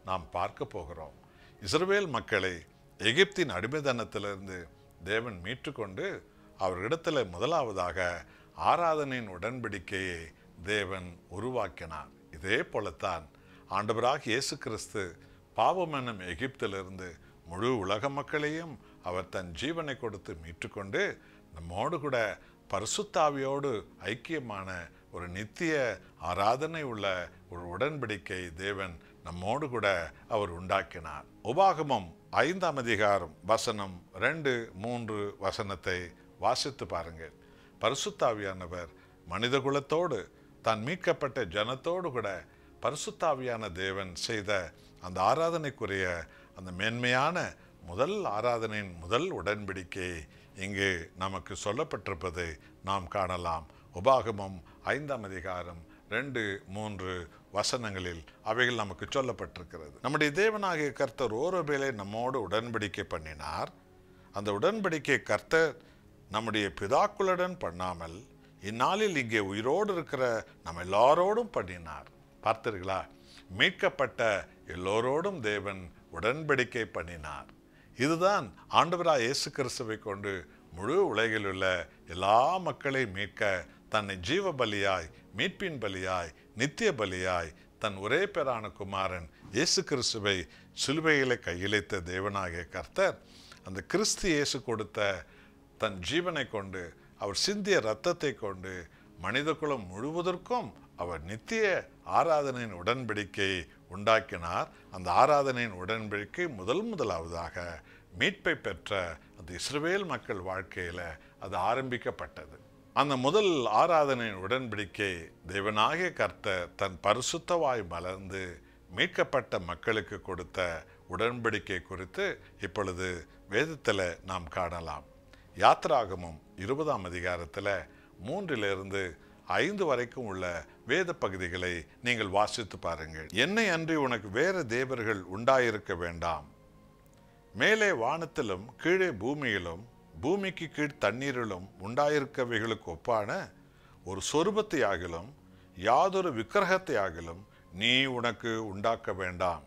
நாம் பார்க்க போகிறோம். இஸ்ரவேல் மக்களை எகிப்தின் அடிமைத்தனத்திலிருந்து தேவன் மீட்டுக்கொண்டு அவர்களிடத்தில் முதலாவதாக ஆராதனையின் உடன்படிக்கையை தேவன் உருவாக்கினார். இதே போலத்தான் ஆண்டவராக இயேசு கிறிஸ்து பாவம் என்னும் எகிப்திலிருந்து முழு உலக மக்களையும் அவர் தன் ஜீவனை கொடுத்து மீட்டுக்கொண்டு நம்மோடு கூட பரிசுத்தாவியோடு ஐக்கியமான ஒரு நித்திய ஆராதனை உள்ள ஒரு உடன்படிக்கை தேவன் நம்மோடு கூட அவர் உண்டாக்கினார். உபாகமம் ஐந்தாம் அதிகாரம் வசனம் ரெண்டு மூன்று வசனத்தை வாசித்து பாருங்கள். பரிசுத்தாவியானவர் மனித குலத்தோடு தான் மீட்கப்பட்ட ஜனத்தோடு கூட பரிசுத்தாவியான தேவன் செய்த அந்த ஆராதனைக்குரிய அந்த மேன்மையான முதல் ஆராதனையின் முதல் உடன்படிக்கை இங்கு நமக்கு சொல்லப்பட்டிருப்பதை நாம் காணலாம். உபாகமம் ஐந்தாம் அதிகாரம் ரெண்டு மூன்று வசனங்களில் அவைகள் நமக்கு சொல்லப்பட்டிருக்கிறது. நம்முடைய தேவனாகிய கர்த்தர் ஓரபேலை நம்மோடு உடன்படிக்கை பண்ணினார். அந்த உடன்படிக்கை கர்த்தர் நம்முடைய பிதாக்களுடன் பண்ணாமல் இந்நாளில் இங்கே உயிரோடு இருக்கிற நம்ம எல்லாரோடும் பண்ணினார். பார்த்தீர்களா? மீட்கப்பட்ட எல்லோரோடும் தேவன் உடன்படிக்கை பண்ணினார். இதுதான் ஆண்டவராய் இயேசு கிறிஸ்துவை கொண்டு முழு உலகில் உள்ள எல்லா மக்களையும் மீட்க தன்னை ஜீவ பலியாய், மீட்பின் பலியாய், நித்திய பலியாய் தன் ஒரே பேரான குமாரன் இயேசு கிறிஸ்துவை சிலுவையிலே கையிழைத்த தேவனாகிய கர்த்தர் அந்த கிறிஸ்து இயேசு கொடுத்த தன் ஜீவனை கொண்டு அவர் சிந்திய இரத்தத்தை கொண்டு மனித குலம் முழுவதற்கும் அவர் நித்திய ஆராதனையின் உடன்படிக்கையை உண்டாக்கினார். அந்த ஆராதனையின் உடன்படிக்கை முதல் முதலாவதாக மீட்பை பெற்ற அந்த இஸ்ரவேல் மக்கள் வாழ்க்கையில் அது ஆரம்பிக்கப்பட்டது. அந்த முதல் ஆராதனையின் உடன்படிக்கை தேவனாகிய கர்த்தர் தன் பரிசுத்தவாய் மலர்ந்து மீட்கப்பட்ட மக்களுக்கு கொடுத்த உடன்படிக்கை குறித்து இப்பொழுது வேதத்தில் நாம் காணலாம். யாத்ராகமம் இருபதாம் அதிகாரத்தில் மூன்றிலிருந்து ஐந்து வரைக்கும் உள்ள வேத பகுதிகளை நீங்கள் வாசித்து பாருங்கள். என்னை அன்றி உனக்கு வேறு தேவர்கள் உண்டாயிருக்க வேண்டாம். மேலே வானத்திலும் கீழே பூமியிலும் பூமிக்கு கீழ் தண்ணீரிலும் உண்டாயிருக்கவைகளுக்கு ஒப்பான ஒரு சொரூபத்தை ஆகிலும் யாதொரு விக்கிரகத்தை ஆகிலும் நீ உனக்கு உண்டாக்க வேண்டாம்.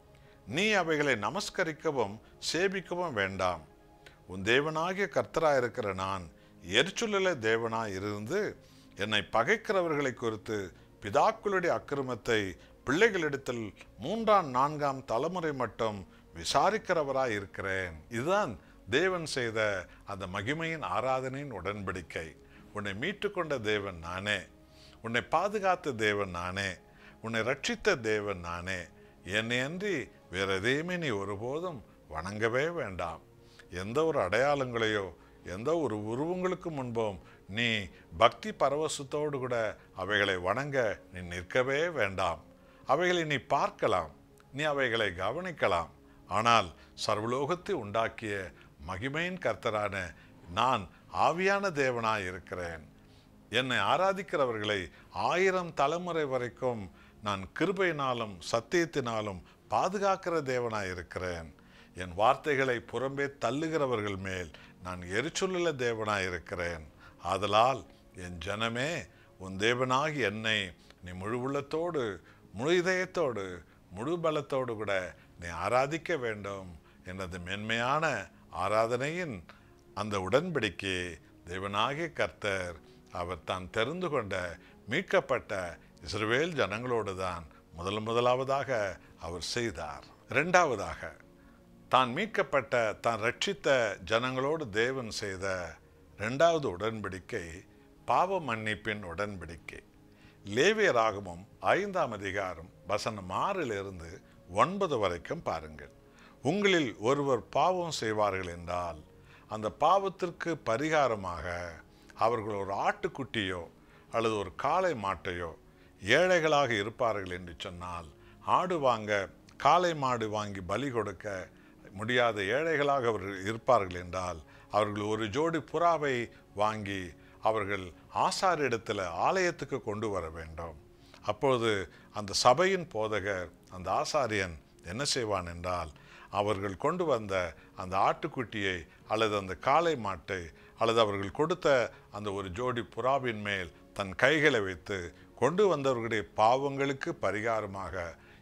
நீ அவைகளை நமஸ்கரிக்கவும் சேபிக்கவும் வேண்டாம். உன் தேவனாகிய கர்த்தராயிருக்கிற நான் எரிச்சலுள்ள தேவனாய் இருந்து என்னை பகைக்கிறவர்களை குறித்து பிதாக்களுடைய அக்கிரமத்தை பிள்ளைகளிடத்தில் மூன்றாம் நான்காம் தலைமுறை மட்டும் விசாரிக்கிறவராய் இருக்கிறேன். இதுதான் தேவன் செய்த அந்த மகிமையின் ஆராதனையின் உடன்படிக்கை. உன்னை மீட்டு கொண்ட தேவன் நானே, உன்னை பாதுகாத்த தேவன் நானே, உன்னை ரட்சித்த தேவன் நானே. என்னை அன்றி வேற எதையுமே நீ ஒருபோதும் வணங்கவே வேண்டாம். எந்த ஒரு அடையாளங்களையோ எந்த ஒரு உருவங்களுக்கு முன்பும் நீ பக்தி பரவசத்தோடு கூட அவைகளை வணங்க நீ நிற்கவே வேண்டாம். அவைகளை நீ பார்க்கலாம், நீ அவைகளை கவனிக்கலாம். ஆனால் சர்வலோகத்தை உண்டாக்கிய மகிமையின் கர்த்தரான நான் ஆவியான தேவனாய் இருக்கிறேன். என்னை ஆராதிக்கிறவர்களை ஆயிரம் தலைமுறை வரைக்கும் நான் கிருபையினாலும் சத்தியத்தினாலும் பாதுகாக்கிற தேவனாய் இருக்கிறேன். என் வார்த்தைகளை புறம்பே தள்ளுகிறவர்கள் மேல் நான் எரிச்சலுள்ள தேவனாய் இருக்கிறேன். ஆதலால் என் ஜனமே, உன் தேவனாகி என்னை நீ முழு உள்ளத்தோடு முழு இதயத்தோடு முழு பலத்தோடு கூட நீ ஆராதிக்க வேண்டும் எனது மென்மையான ஆராதனையின் அந்த உடன்படிக்கையை தேவனாகிய கர்த்தர் அவர் தான் தெரிந்து கொண்ட மீட்கப்பட்ட இஸ்ரவேல் ஜனங்களோடு தான் முதல் முதலாவதாக அவர் செய்தார். இரண்டாவதாக தான் மீட்கப்பட்ட தான் ரட்சித்த ஜனங்களோடு தேவன் செய்த இரண்டாவது உடன்படிக்கை பாவ மன்னிப்பின் உடன்படிக்கை. லேவியராகமம் ஐந்தாம் அதிகாரம் வசனம் ஆறிலிருந்து ஒன்பது வரைக்கும் பாருங்கள். உங்களில் ஒருவர் பாவம் செய்வார்கள் என்றால் அந்த பாவத்திற்கு பரிகாரமாக அவர்கள் ஒரு ஆட்டுக்குட்டியோ அல்லது ஒரு காளை மாட்டையோ, ஏழைகளாக இருப்பார்கள் என்று சொன்னால் ஆடு வாங்க காளை மாடு வாங்கி பலி கொடுக்க முடியாத ஏழைகளாக அவர்கள் இருப்பார்கள் என்றால் அவர்கள் ஒரு ஜோடி புறாவை வாங்கி அவர்கள் ஆசாரியிடத்தில் ஆலயத்துக்கு கொண்டு வர வேண்டும். அப்போது அந்த சபையின் போதகர் அந்த ஆசாரியன் என்ன செய்வான் என்றால் அவர்கள் கொண்டு வந்த அந்த ஆட்டுக்குட்டியை அல்லது அந்த காளை மாட்டை அல்லது அவர்கள் கொடுத்த அந்த ஒரு ஜோடி புறாவின் மேல் தன் கைகளை வைத்து கொண்டு வந்தவர்களுடைய பாவங்களுக்கு பரிகாரமாக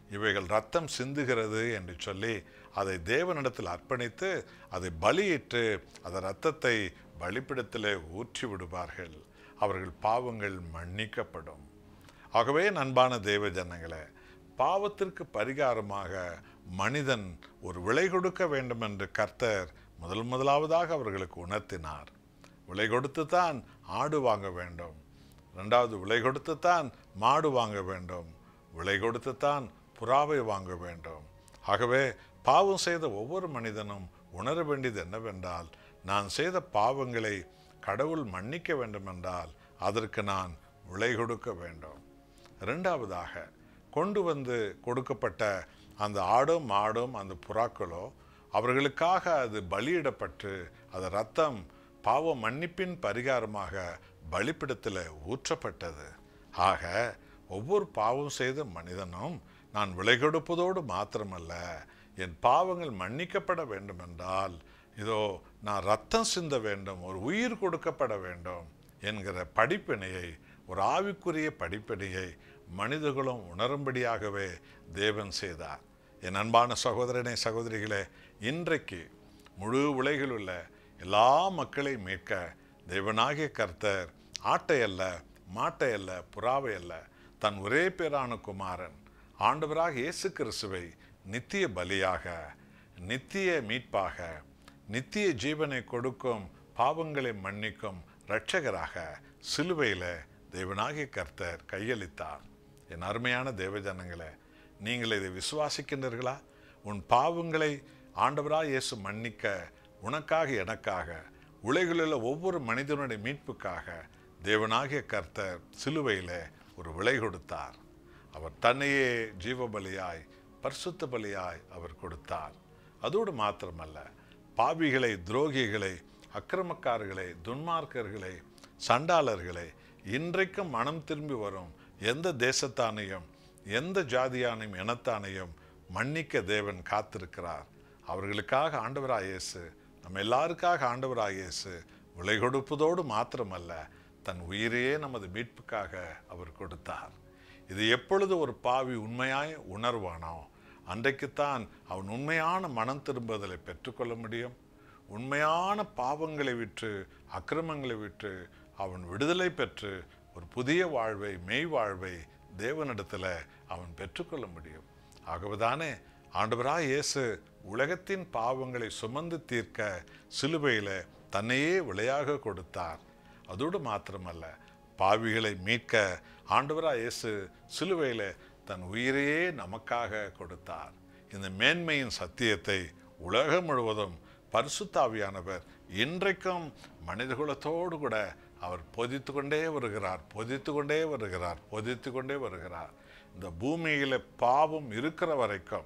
இவைகள் ரத்தம் சிந்துகிறது என்று சொல்லி அதை தேவனிடத்தில் அர்ப்பணித்து அதை பலியிட்டு அந்த இரத்தத்தை பலிபீடத்திலே ஊற்றி விடுவார்கள். அவர்கள் பாவங்கள் மன்னிக்கப்படும். ஆகவே அன்பான தேவ ஜனங்களே, பாவத்திற்கு பரிகாரமாக மனிதன் ஒரு விலை கொடுக்க வேண்டும் என்று கர்த்தர் முதல் முதலாவதாக அவர்களுக்கு உணர்த்தினார். விலை கொடுத்து தான் ஆடு வாங்க வேண்டும், ரெண்டாவது விலை கொடுத்து தான் மாடு வாங்க வேண்டும், விலை கொடுத்து தான் புறாவை வாங்க வேண்டும். ஆகவே பாவம் செய்த ஒவ்வொரு மனிதனும் உணர வேண்டியது என்னவென்றால், நான் செய்த பாவங்களை கடவுள் மன்னிக்க வேண்டுமென்றால் அதற்கு நான் விலை கொடுக்க வேண்டும். இரண்டாவதாக, கொண்டு வந்து கொடுக்கப்பட்ட அந்த ஆடும் மாடும் அந்த புறாக்களோ அவர்களுக்காக அது பலியிடப்பட்டு அது இரத்தம் பாவ மன்னிப்பின் பரிகாரமாக பலிபீடத்தில் ஊற்றப்பட்டது. ஆக ஒவ்வொரு பாவம் செய்த மனிதனும் நான் விலை கொடுப்பதோடு மாத்திரமல்ல, என் பாவங்கள் மன்னிக்கப்பட வேண்டுமென்றால் இதோ நான் ரத்தம் சிந்த வேண்டும், ஒரு உயிர் கொடுக்கப்பட வேண்டும் என்கிற படிப்பினையை, ஒரு ஆவிக்குரிய படிப்பினையை மனிதர்களும் உணரும்படியாகவே தேவன் செய்தார். என் அன்பான சகோதரனே சகோதரிகளே, இன்றைக்கு முழு உலகில் உள்ள எல்லா மக்களை மீட்க தேவனாகிய கர்த்தர் ஆட்டை அல்ல, மாட்டை அல்ல, புறாவை அல்ல, தன் ஒரே பேரான குமாரன் ஆண்டவராக இயேசு கிறிஸ்துவை நித்திய பலியாக, நித்திய மீட்பாக, நித்திய ஜீவனை கொடுக்கும், பாவங்களை மன்னிக்கும் இரட்சகராக சிலுவையில் தேவனாகிய கர்த்தர் கையளித்தார். என் அருமையான தேவஜனங்களே, நீங்கள் இதை விசுவாசிக்கின்றீர்களா? உன் பாவங்களை ஆண்டவராக இயேசு மன்னிக்க உனக்காக, எனக்காக, உலகிலுள்ள ஒவ்வொரு மனிதனுடைய மீட்புக்காக தேவனாகிய கர்த்தர் சிலுவையில் ஒரு விலை கொடுத்தார். அவர் தன்னையே ஜீவ பலியாய், பரிசுத்த பலியாய் அவர் கொடுத்தார். அதோடு மாத்திரமல்ல, பாவிகளை, துரோகிகளை, அக்கிரமக்காரர்களை, துன்மார்க்கர்களை, சண்டாளர்களை, இன்றைக்கும் மனம் திரும்பி வரும் எந்த தேசத்தானையும், எந்த ஜாதியானையும், இனத்தானையும் மன்னிக்க தேவன் காத்திருக்கிறார். அவர்களுக்காக ஆண்டவராக இயேசு, நம்ம எல்லாருக்காக ஆண்டவராக இயேசு விலை கொடுப்பதோடு மாத்திரமல்ல, தன் உயிரையே நமது மீட்புக்காக அவர் கொடுத்தார். இது எப்பொழுது ஒரு பாவி உண்மையாய் உணர்வானோ அன்றைக்குத்தான் அவன் உண்மையான மனம் திரும்புதலை பெற்றுக்கொள்ள முடியும். உண்மையான பாவங்களை விட்டு, அக்கிரமங்களை விட்டு அவன் விடுதலை பெற்று ஒரு புதிய வாழ்வை, மெய் வாழ்வை தேவனிடத்தில் அவன் பெற்றுக்கொள்ள முடியும். ஆகவேதானே ஆண்டவராக இயேசு உலகத்தின் பாவங்களை சுமந்து தீர்க்க சிலுவையில் தன்னையே விலையாக கொடுத்தார். அதோடு மாத்திரமல்ல, பாவிகளை மீட்க ஆண்டவராக இயேசு சிலுவையில் தன் உயிரையே நமக்காக கொடுத்தார். இந்த மேன்மையின் சத்தியத்தை உலகம் முழுவதும் பரிசுத்தாவியானவர் இன்றைக்கும் மனிதகுலத்தோடு கூட அவர் பொதித்து கொண்டே வருகிறார், பொதித்து கொண்டே வருகிறார், பொதித்து கொண்டே வருகிறார். இந்த பூமியில் பாவம் இருக்கிற வரைக்கும்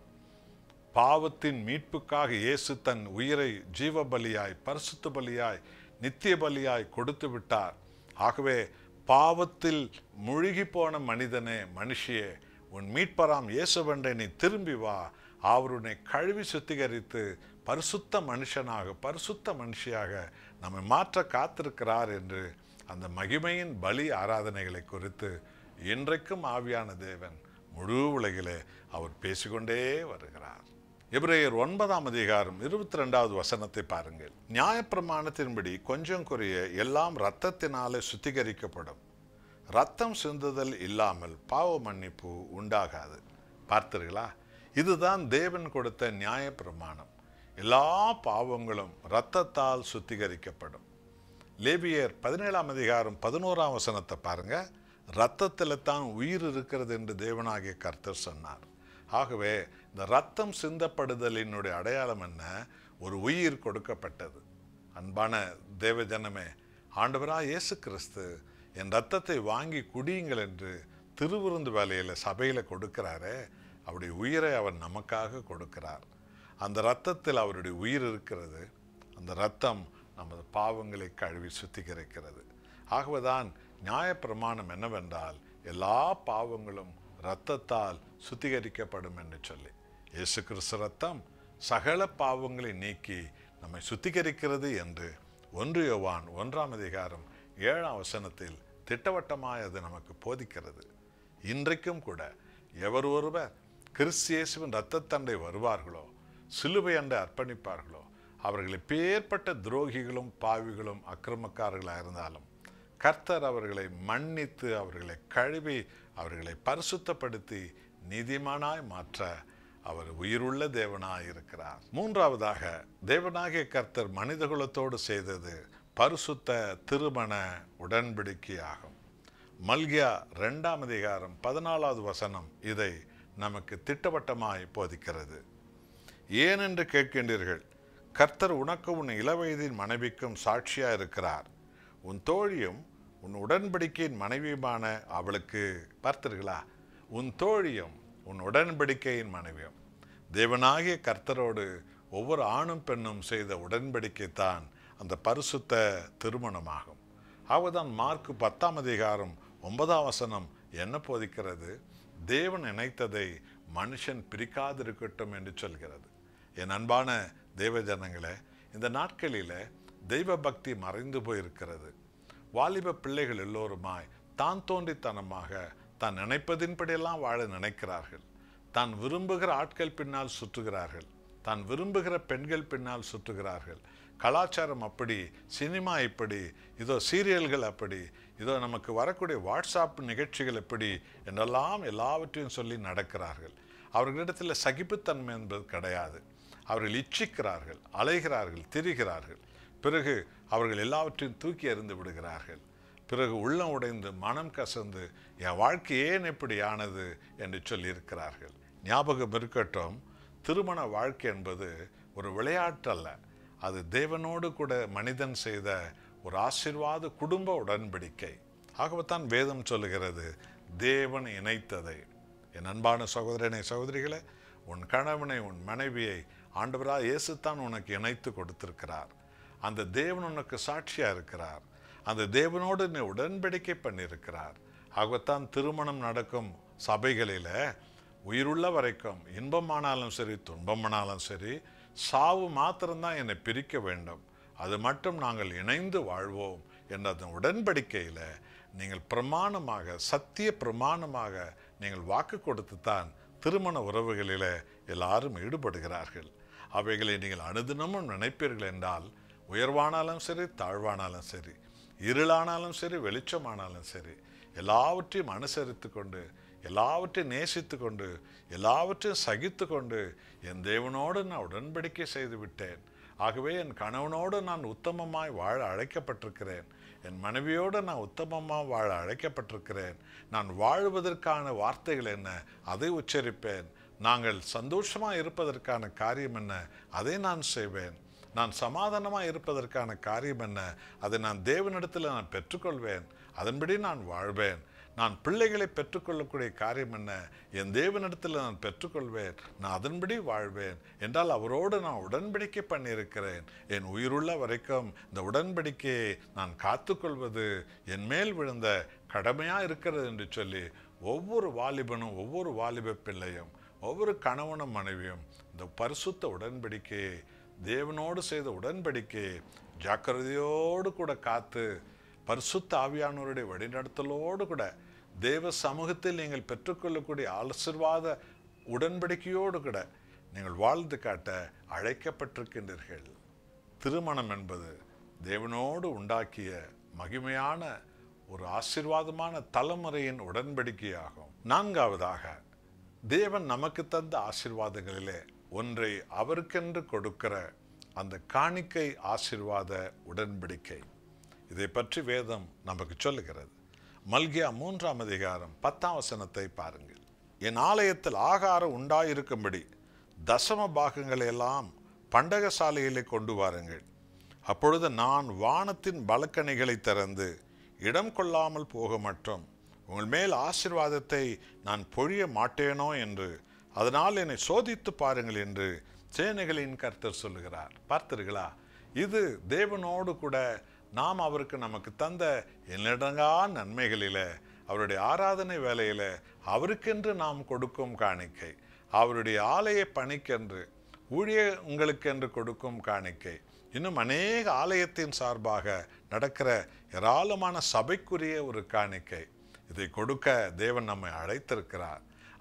பாவத்தின் மீட்புக்காக இயேசு தன் உயிரை ஜீவ பலியாய், பரிசுத்த பலியாய், நித்திய பலியாய் கொடுத்து விட்டார். ஆகவே பாவத்தில் முழுகி போன மனிதனே, மனுஷியே, உன் மீட்பராம் இயேசுவண்டை நீ திரும்பி வா. அவருனை கழுவி சுத்திகரித்து பரிசுத்த மனுஷனாக, பரிசுத்த மனுஷியாக நம்மை மாற்ற காத்திருக்கிறார் என்று அந்த மகிமையின் பலி ஆராதனைகளை குறித்து இன்றைக்கும் ஆவியான தேவன் முழு உலகிலே அவர் பேசிக்கொண்டே வருகிறார். எபிரேயர் ஒன்பதாம் அதிகாரம் இருபத்தி ரெண்டாவது வசனத்தை பாருங்கள். நியாயப்பிரமாணத்தின்படி கொஞ்சம் குறைய எல்லாம் இரத்தத்தினாலே சுத்திகரிக்கப்படும், இரத்தம் சிந்துதல் இல்லாமல் பாவ மன்னிப்பு உண்டாகாது. பார்த்தீர்களா? இதுதான் தேவன் கொடுத்த நியாயப்பிரமாணம். எல்லா பாவங்களும் இரத்தத்தால் சுத்திகரிக்கப்படும். லேவியர் பதினேழாம் அதிகாரம் பதினோராம் வசனத்தை பாருங்க. இரத்தத்தில் தான் உயிர் இருக்கிறது என்று தேவனாகிய கர்த்தர் சொன்னார். ஆகவே இந்த இரத்தம் சிந்தப்படுதலினுடைய அடையாளம் என்ன? ஒரு உயிர் கொடுக்கப்பட்டது. அன்பான தேவஜனமே, ஆண்டவராக இயேசு கிறிஸ்து என் இரத்தத்தை வாங்கி குடியுங்கள் என்று திருவிருந்து வேலையில் சபையில் கொடுக்கிறாரே, அவருடைய உயிரை அவர் நமக்காக கொடுக்கிறார். அந்த இரத்தத்தில் அவருடைய உயிர் இருக்கிறது. அந்த இரத்தம் நமது பாவங்களை கழுவி சுத்திகரிக்கிறது. ஆகவேதான் நியாயப்பிரமாணம் என்னவென்றால், எல்லா பாவங்களும் இரத்தத்தால் சுத்திகரிக்கப்படும் என்று சொல்லி, இயேசு கிறிஸ்து இரத்தம் சகல பாவங்களை நீக்கி நம்மை சுத்திகரிக்கிறது என்று ஒன்று யோவான் ஒன்றாம் அதிகாரம் ஏழாம் வசனத்தில் திட்டவட்டமாய் அது நமக்கு போதிக்கிறது. இன்றைக்கும் கூட எவர் ஒருவர் கிறிஸ்து இயேசுவின் இரத்தத்தண்டை வருவார்களோ, சிலுவை அண்டை அர்ப்பணிப்பார்களோ, அவர்கள் எப்பேற்பட்ட துரோகிகளும் பாவிகளும் அக்கிரமக்காரர்களாக இருந்தாலும் கர்த்தர் அவர்களை மன்னித்து அவர்களை கழுவி அவர்களை பரிசுத்தப்படுத்தி நீதிமானாய் மாற்ற அவர் உயிருள்ள தேவனாய் இருக்கிறார். மூன்றாவதாக, தேவனாகிய கர்த்தர் மனிதகுலத்தோடு செய்தது பரிசுத்த திருமண உடன்படிக்கையாகும். மல்கியா இரண்டாம் அதிகாரம் பதினாலாவது வசனம் இதை நமக்கு திட்டவட்டமாய் போதிக்கிறது. ஏனென்று கேட்கின்றீர்கள், கர்த்தர் உனக்கு உன் இளவயதின் மனைவிக்கும் சாட்சியா இருக்கிறார். உன் தோழியும் உன் உடன்படிக்கையின் மனைவியுமான அவளுக்கு, பார்த்தீர்களா, உன் தோழியும் உன் உடன்படிக்கையின் மனைவியும். தேவனாகிய கர்த்தரோடு ஒவ்வொரு ஆணும் பெண்ணும் செய்த உடன்படிக்கை தான் அந்த பரிசுத்த திருமணமாகும். ஆகதான் மார்க்கு பத்தாம் அதிகாரம் ஒன்பதாம் வசனம் என்ன போதிக்கிறது? தேவன் இணைத்ததை மனுஷன் பிரிக்காதிருக்கட்டும் என்று சொல்கிறது. என் அன்பான தேவ ஜனங்களே, இந்த நாட்களில் தெய்வ பக்தி மறைந்து போயிருக்கிறது. வாலிப பிள்ளைகள் எல்லோருமாய் தான் தோன்றித்தனமாக தான் நினைப்பதின்படியெல்லாம் வாழ நினைக்கிறார்கள். தான் விரும்புகிற ஆட்கள் பின்னால் சுற்றுகிறார்கள். தான் விரும்புகிற பெண்கள் பின்னால் சுற்றுகிறார்கள். கலாச்சாரம் அப்படி, சினிமா இப்படி, இதோ சீரியல்கள் அப்படி, இதோ நமக்கு வரக்கூடிய வாட்ஸ்அப் நிகழ்ச்சிகள் எப்படி என்றெல்லாம் எல்லாவற்றையும் சொல்லி நடக்கிறார்கள். அவர்களிடத்தில் சகிப்புத்தன்மை என்பது கிடையாது. அவர்கள் இச்சிக்கிறார்கள், அலைகிறார்கள், திரிகிறார்கள். பிறகு அவர்கள் எல்லாவற்றையும் தூக்கி எறிந்து விடுகிறார்கள். பிறகு உள்ளம் உடைந்து மனம் கசந்து என் வாழ்க்கை ஏன் எப்படி ஆனது என்று சொல்லியிருக்கிறார்கள். ஞாபகம் இருக்கட்டும், திருமண வாழ்க்கை என்பது ஒரு விளையாட்டு அல்ல. அது தேவனோடு கூட மனிதன் செய்த ஒரு ஆசீர்வாத குடும்ப உடன்படிக்கை. ஆகவேத்தான் வேதம் சொல்லுகிறது, தேவன் இணைத்ததை. என் அன்பான சகோதரனை சகோதரிகளே, உன் கணவனை உன் மனைவியை ஆண்டவராக இயேசுத்தான் உனக்கு இணைத்து கொடுத்திருக்கிறார். அந்த தேவன் உனக்கு சாட்சியா இருக்கிறார். அந்த தேவனோடு நீ உடன்படிக்கை பண்ணியிருக்கிறார். ஆகத்தான் திருமணம் நடக்கும் சபைகளில் உயிருள்ள வரைக்கும் இன்பமானாலும் சரி துன்பமானாலும் சரி, சாவு மாத்திரம்தான் என்னை பிரிக்க வேண்டும், அது மட்டும் நாங்கள் இணைந்து வாழ்வோம் என்ற அந்த உடன்படிக்கையில் நீங்கள் பிரமாணமாக, சத்திய பிரமாணமாக நீங்கள் வாக்கு கொடுத்து தான் திருமண உறவுகளில் எல்லாரும் ஈடுபடுகிறார்கள். அவைகளை நீங்கள் அனுதினமும் நினைப்பீர்கள் என்றால், உயர்வானாலும் சரி தாழ்வானாலும் சரி, இருளானாலும் சரி வெளிச்சமானாலும் சரி, எல்லாவற்றையும் அனுசரித்து கொண்டு, எல்லாவற்றையும் நேசித்து கொண்டு, எல்லாவற்றையும் சகித்து கொண்டு, என் தேவனோடு நான் உடன்படிக்கை செய்து விட்டேன், ஆகவே என் கணவனோடு நான் உத்தமமாய் வாழ அழைக்கப்பட்டிருக்கிறேன், என் மனைவியோடு நான் உத்தமமாக வாழ அழைக்கப்பட்டிருக்கிறேன், நான் வாழ்வதற்கான வார்த்தைகள் என்ன அதை உச்சரிப்பேன், நாங்கள் சந்தோஷமாக இருப்பதற்கான காரியம் என்ன அதை நான் செய்வேன், நான் சமாதானமாக இருப்பதற்கான காரியம் என்ன அதை நான் தேவனிடத்தில் நான் பெற்றுக்கொள்வேன், அதன்படி நான் வாழ்வேன், நான் பிள்ளைகளை பெற்றுக்கொள்ளக்கூடிய காரியம் என்ன என் தேவனிடத்தில் நான் பெற்றுக்கொள்வேன், நான் அதன்படி வாழ்வேன் என்றால் அவரோடு நான் உடன்படிக்கை பண்ணியிருக்கிறேன். என் உயிருள்ள வரைக்கும் இந்த உடன்படிக்கையை நான் காத்துக்கொள்வது என் மேல் விழுந்த கடமையாக இருக்கிறது என்று சொல்லி ஒவ்வொரு வாலிபனும் ஒவ்வொரு வாலிப பிள்ளையும் ஒவ்வொரு கணவனும் மனைவியும் இந்த பரிசுத்த உடன்படிக்கையை, தேவனோடு செய்த உடன்படிக்கையை ஜாக்கிரதையோடு கூட காத்து, பரிசுத்த ஆவியானவருடைய வழிநடத்தலோடு கூட தேவ சமூகத்தில் நீங்கள் பெற்றுக்கொள்ளக்கூடிய ஆசீர்வாத உடன்படிக்கையோடு கூட நீங்கள் வாழ்ந்து காட்ட அழைக்கப்பட்டிருக்கின்றீர்கள். திருமணம் என்பது தேவனோடு உண்டாக்கிய மகிமையான ஒரு ஆசீர்வாதமான தலைமுறையின் உடன்படிக்கையாகும். நான்காவதாக, தேவன் நமக்கு தந்த ஆசீர்வாதங்களிலே ஒன்றை அவருக்கென்று கொடுக்கிற அந்த காணிக்கை ஆசீர்வாத உடன்படிக்கை. இதை பற்றி வேதம் நமக்கு சொல்லுகிறது. மல்கியா மூன்றாம் அதிகாரம் பத்தாம் வசனத்தை பாருங்கள். என் ஆலயத்தில் ஆகாரம் உண்டாயிருக்கும்படி தசம பாகங்களை எல்லாம் பண்டகசாலையிலே கொண்டு வாருங்கள். அப்பொழுது நான் வானத்தின் பலக்கணிகளை திறந்து இடம் கொள்ளாமல் போக மட்டும் உங்கள் மேல் ஆசீர்வாதத்தை நான் பொழிய மாட்டேனோ என்று, அதனால் என்னை சோதித்து பாருங்கள் என்று சேனைகளின் கர்த்தர் சொல்லுகிறார். பார்த்தீர்களா? இது தேவனோடு கூட நாம் அவருக்கு நமக்கு தந்த எண்ணிடங்கா நன்மைகளில், அவருடைய ஆராதனை வேலையில் அவருக்கென்று நாம் கொடுக்கும் காணிக்கை, அவருடைய ஆலய பணிக்கென்று ஊழியங்களுக்கென்று கொடுக்கும் காணிக்கை, இன்னும் அநேக ஆலயத்தின் சார்பாக நடக்கிற ஏராளமான சபைக்குரிய ஒரு காணிக்கை, இதை கொடுக்க தேவன் நம்மை அழைத்திருக்கிறார்.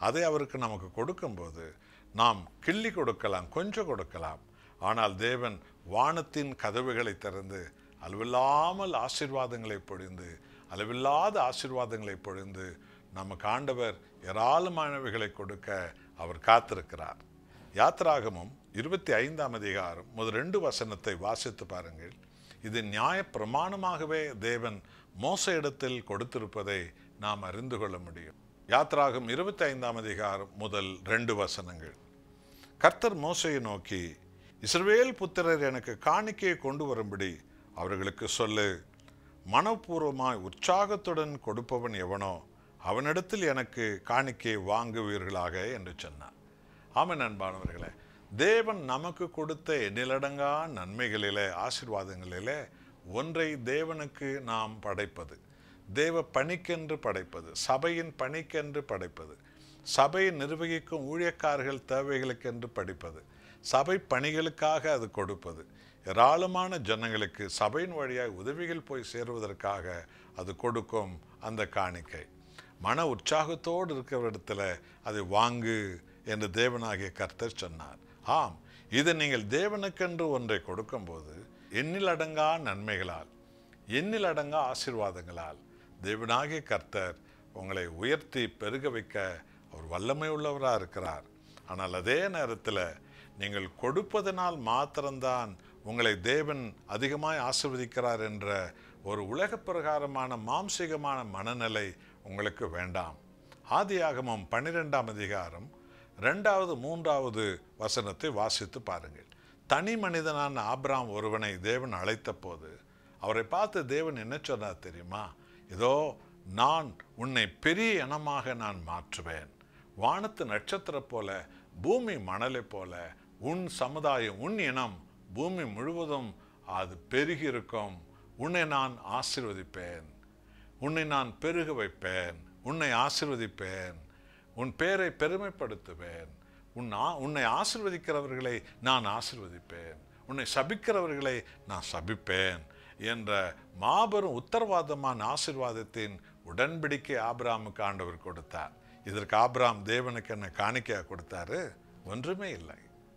அதை அவருக்கு நமக்கு கொடுக்கும்போது நாம் கிள்ளி கொடுக்கலாம், கொஞ்சம் கொடுக்கலாம். ஆனால் தேவன் வானத்தின் கதவுகளை திறந்து அளவில்லாமல் ஆசீர்வாதங்களை பொழிந்து, அளவில்லாத ஆசீர்வாதங்களை பொழிந்து நமக்கு ஆண்டவர் ஏராளமானவைகளை கொடுக்க அவர் காத்திருக்கிறார். யாத்திராகமும் இருபத்தி ஐந்தாம் அதிகாரம் முதல் ரெண்டு வசனத்தை வாசித்து பாருங்கள். இது நியாய பிரமாணமாகவே தேவன் மோச இடத்தில் கொடுத்திருப்பதை நாம் அறிந்து கொள்ள முடியும். யாத்திராகம் இருபத்தி ஐந்தாம் அதிகாரம் முதல் ரெண்டு வசனங்கள். கர்த்தர் மோசையை நோக்கி, இஸ்ரவேல் புத்திரர் எனக்கு காணிக்கையை கொண்டு வரும்படி அவர்களுக்கு சொல்லு. மனப்பூர்வமாய் உற்சாகத்துடன் கொடுப்பவன் எவனோ அவனிடத்தில் எனக்கு காணிக்கையை வாங்குவீர்களாக என்று சொன்னார். ஆமென் அன்பானவர்களே, தேவன் நமக்கு கொடுத்த எண்ணிலடங்கா நன்மைகளிலே, ஆசீர்வாதங்களிலே ஒன்றை தேவனுக்கு நாம் படைப்பது, தேவ பணிக்கென்று படைப்பது, சபையின் பணிக்கென்று படைப்பது, சபையை நிர்வகிக்கும் ஊழியக்காரர்கள் தேவைகளுக்கென்று படிப்பது, சபை பணிகளுக்காக அது கொடுப்பது, ஏராளமான ஜனங்களுக்கு சபையின் வழியாய் உதவிகள் போய் சேருவதற்காக அது கொடுக்கும் அந்த காணிக்கை. மன உற்சாகத்தோடு இருக்கிற இடத்துல அதை வாங்கு என்று தேவனாகிய கர்த்தர் சொன்னார். ஆம், இதை நீங்கள் தேவனுக்கென்று ஒன்றை கொடுக்கும்போது எண்ணில் அடங்கா நன்மைகளால், எண்ணில் அடங்கா ஆசீர்வாதங்களால் தேவனாகிய கர்த்தர் உங்களை உயர்த்தி பெருக வைக்க அவர் வல்லமை உள்ளவராக இருக்கிறார். ஆனால் அதே நேரத்தில் நீங்கள் கொடுப்பதனால் மாத்திரம்தான் உங்களை தேவன் அதிகமாய் ஆசீர்வதிக்கிறார் என்ற ஒரு உலக பிரகாரமான மாம்சீகமான மனநிலை உங்களுக்கு வேண்டாம். ஆதியாகமம் பன்னிரெண்டாம் அதிகாரம் ரெண்டாவது மூன்றாவது வசனத்தை வாசித்து பாருங்கள். தனி மனிதனான ஆபிராம் ஒருவனை தேவன் அழைத்த போது அவரை பார்த்து தேவன் என்ன சொன்னார் தெரியுமா? இதோ நான் உன்னை பெரிய இனமாக நான் மாற்றுவேன், வானத்து நட்சத்திரம் போல, பூமி மணலை போல உன் சமுதாயம், உன் இனம் பூமி முழுவதும் அது பெருகி இருக்கும். உன்னை நான் ஆசீர்வதிப்பேன், உன்னை நான் பெருக வைப்பேன், உன்னை ஆசீர்வதிப்பேன், உன் பேரை பெருமைப்படுத்துவேன், உன் உன்னை ஆசீர்வதிக்கிறவர்களை நான் ஆசீர்வதிப்பேன், உன்னை சபிக்கிறவர்களை நான் சபிப்பேன் என்ற மாபெரும் உத்தரவாதமான ஆசீர்வாதத்தின் உடன்படிக்கை ஆபிராமுக்கு ஆண்டவர் கொடுத்தார். இதற்கு ஆபிராம் தேவனுக்கு என்ன காணிக்கையாக கொடுத்தாரு? ஒன்றுமே இல்லை.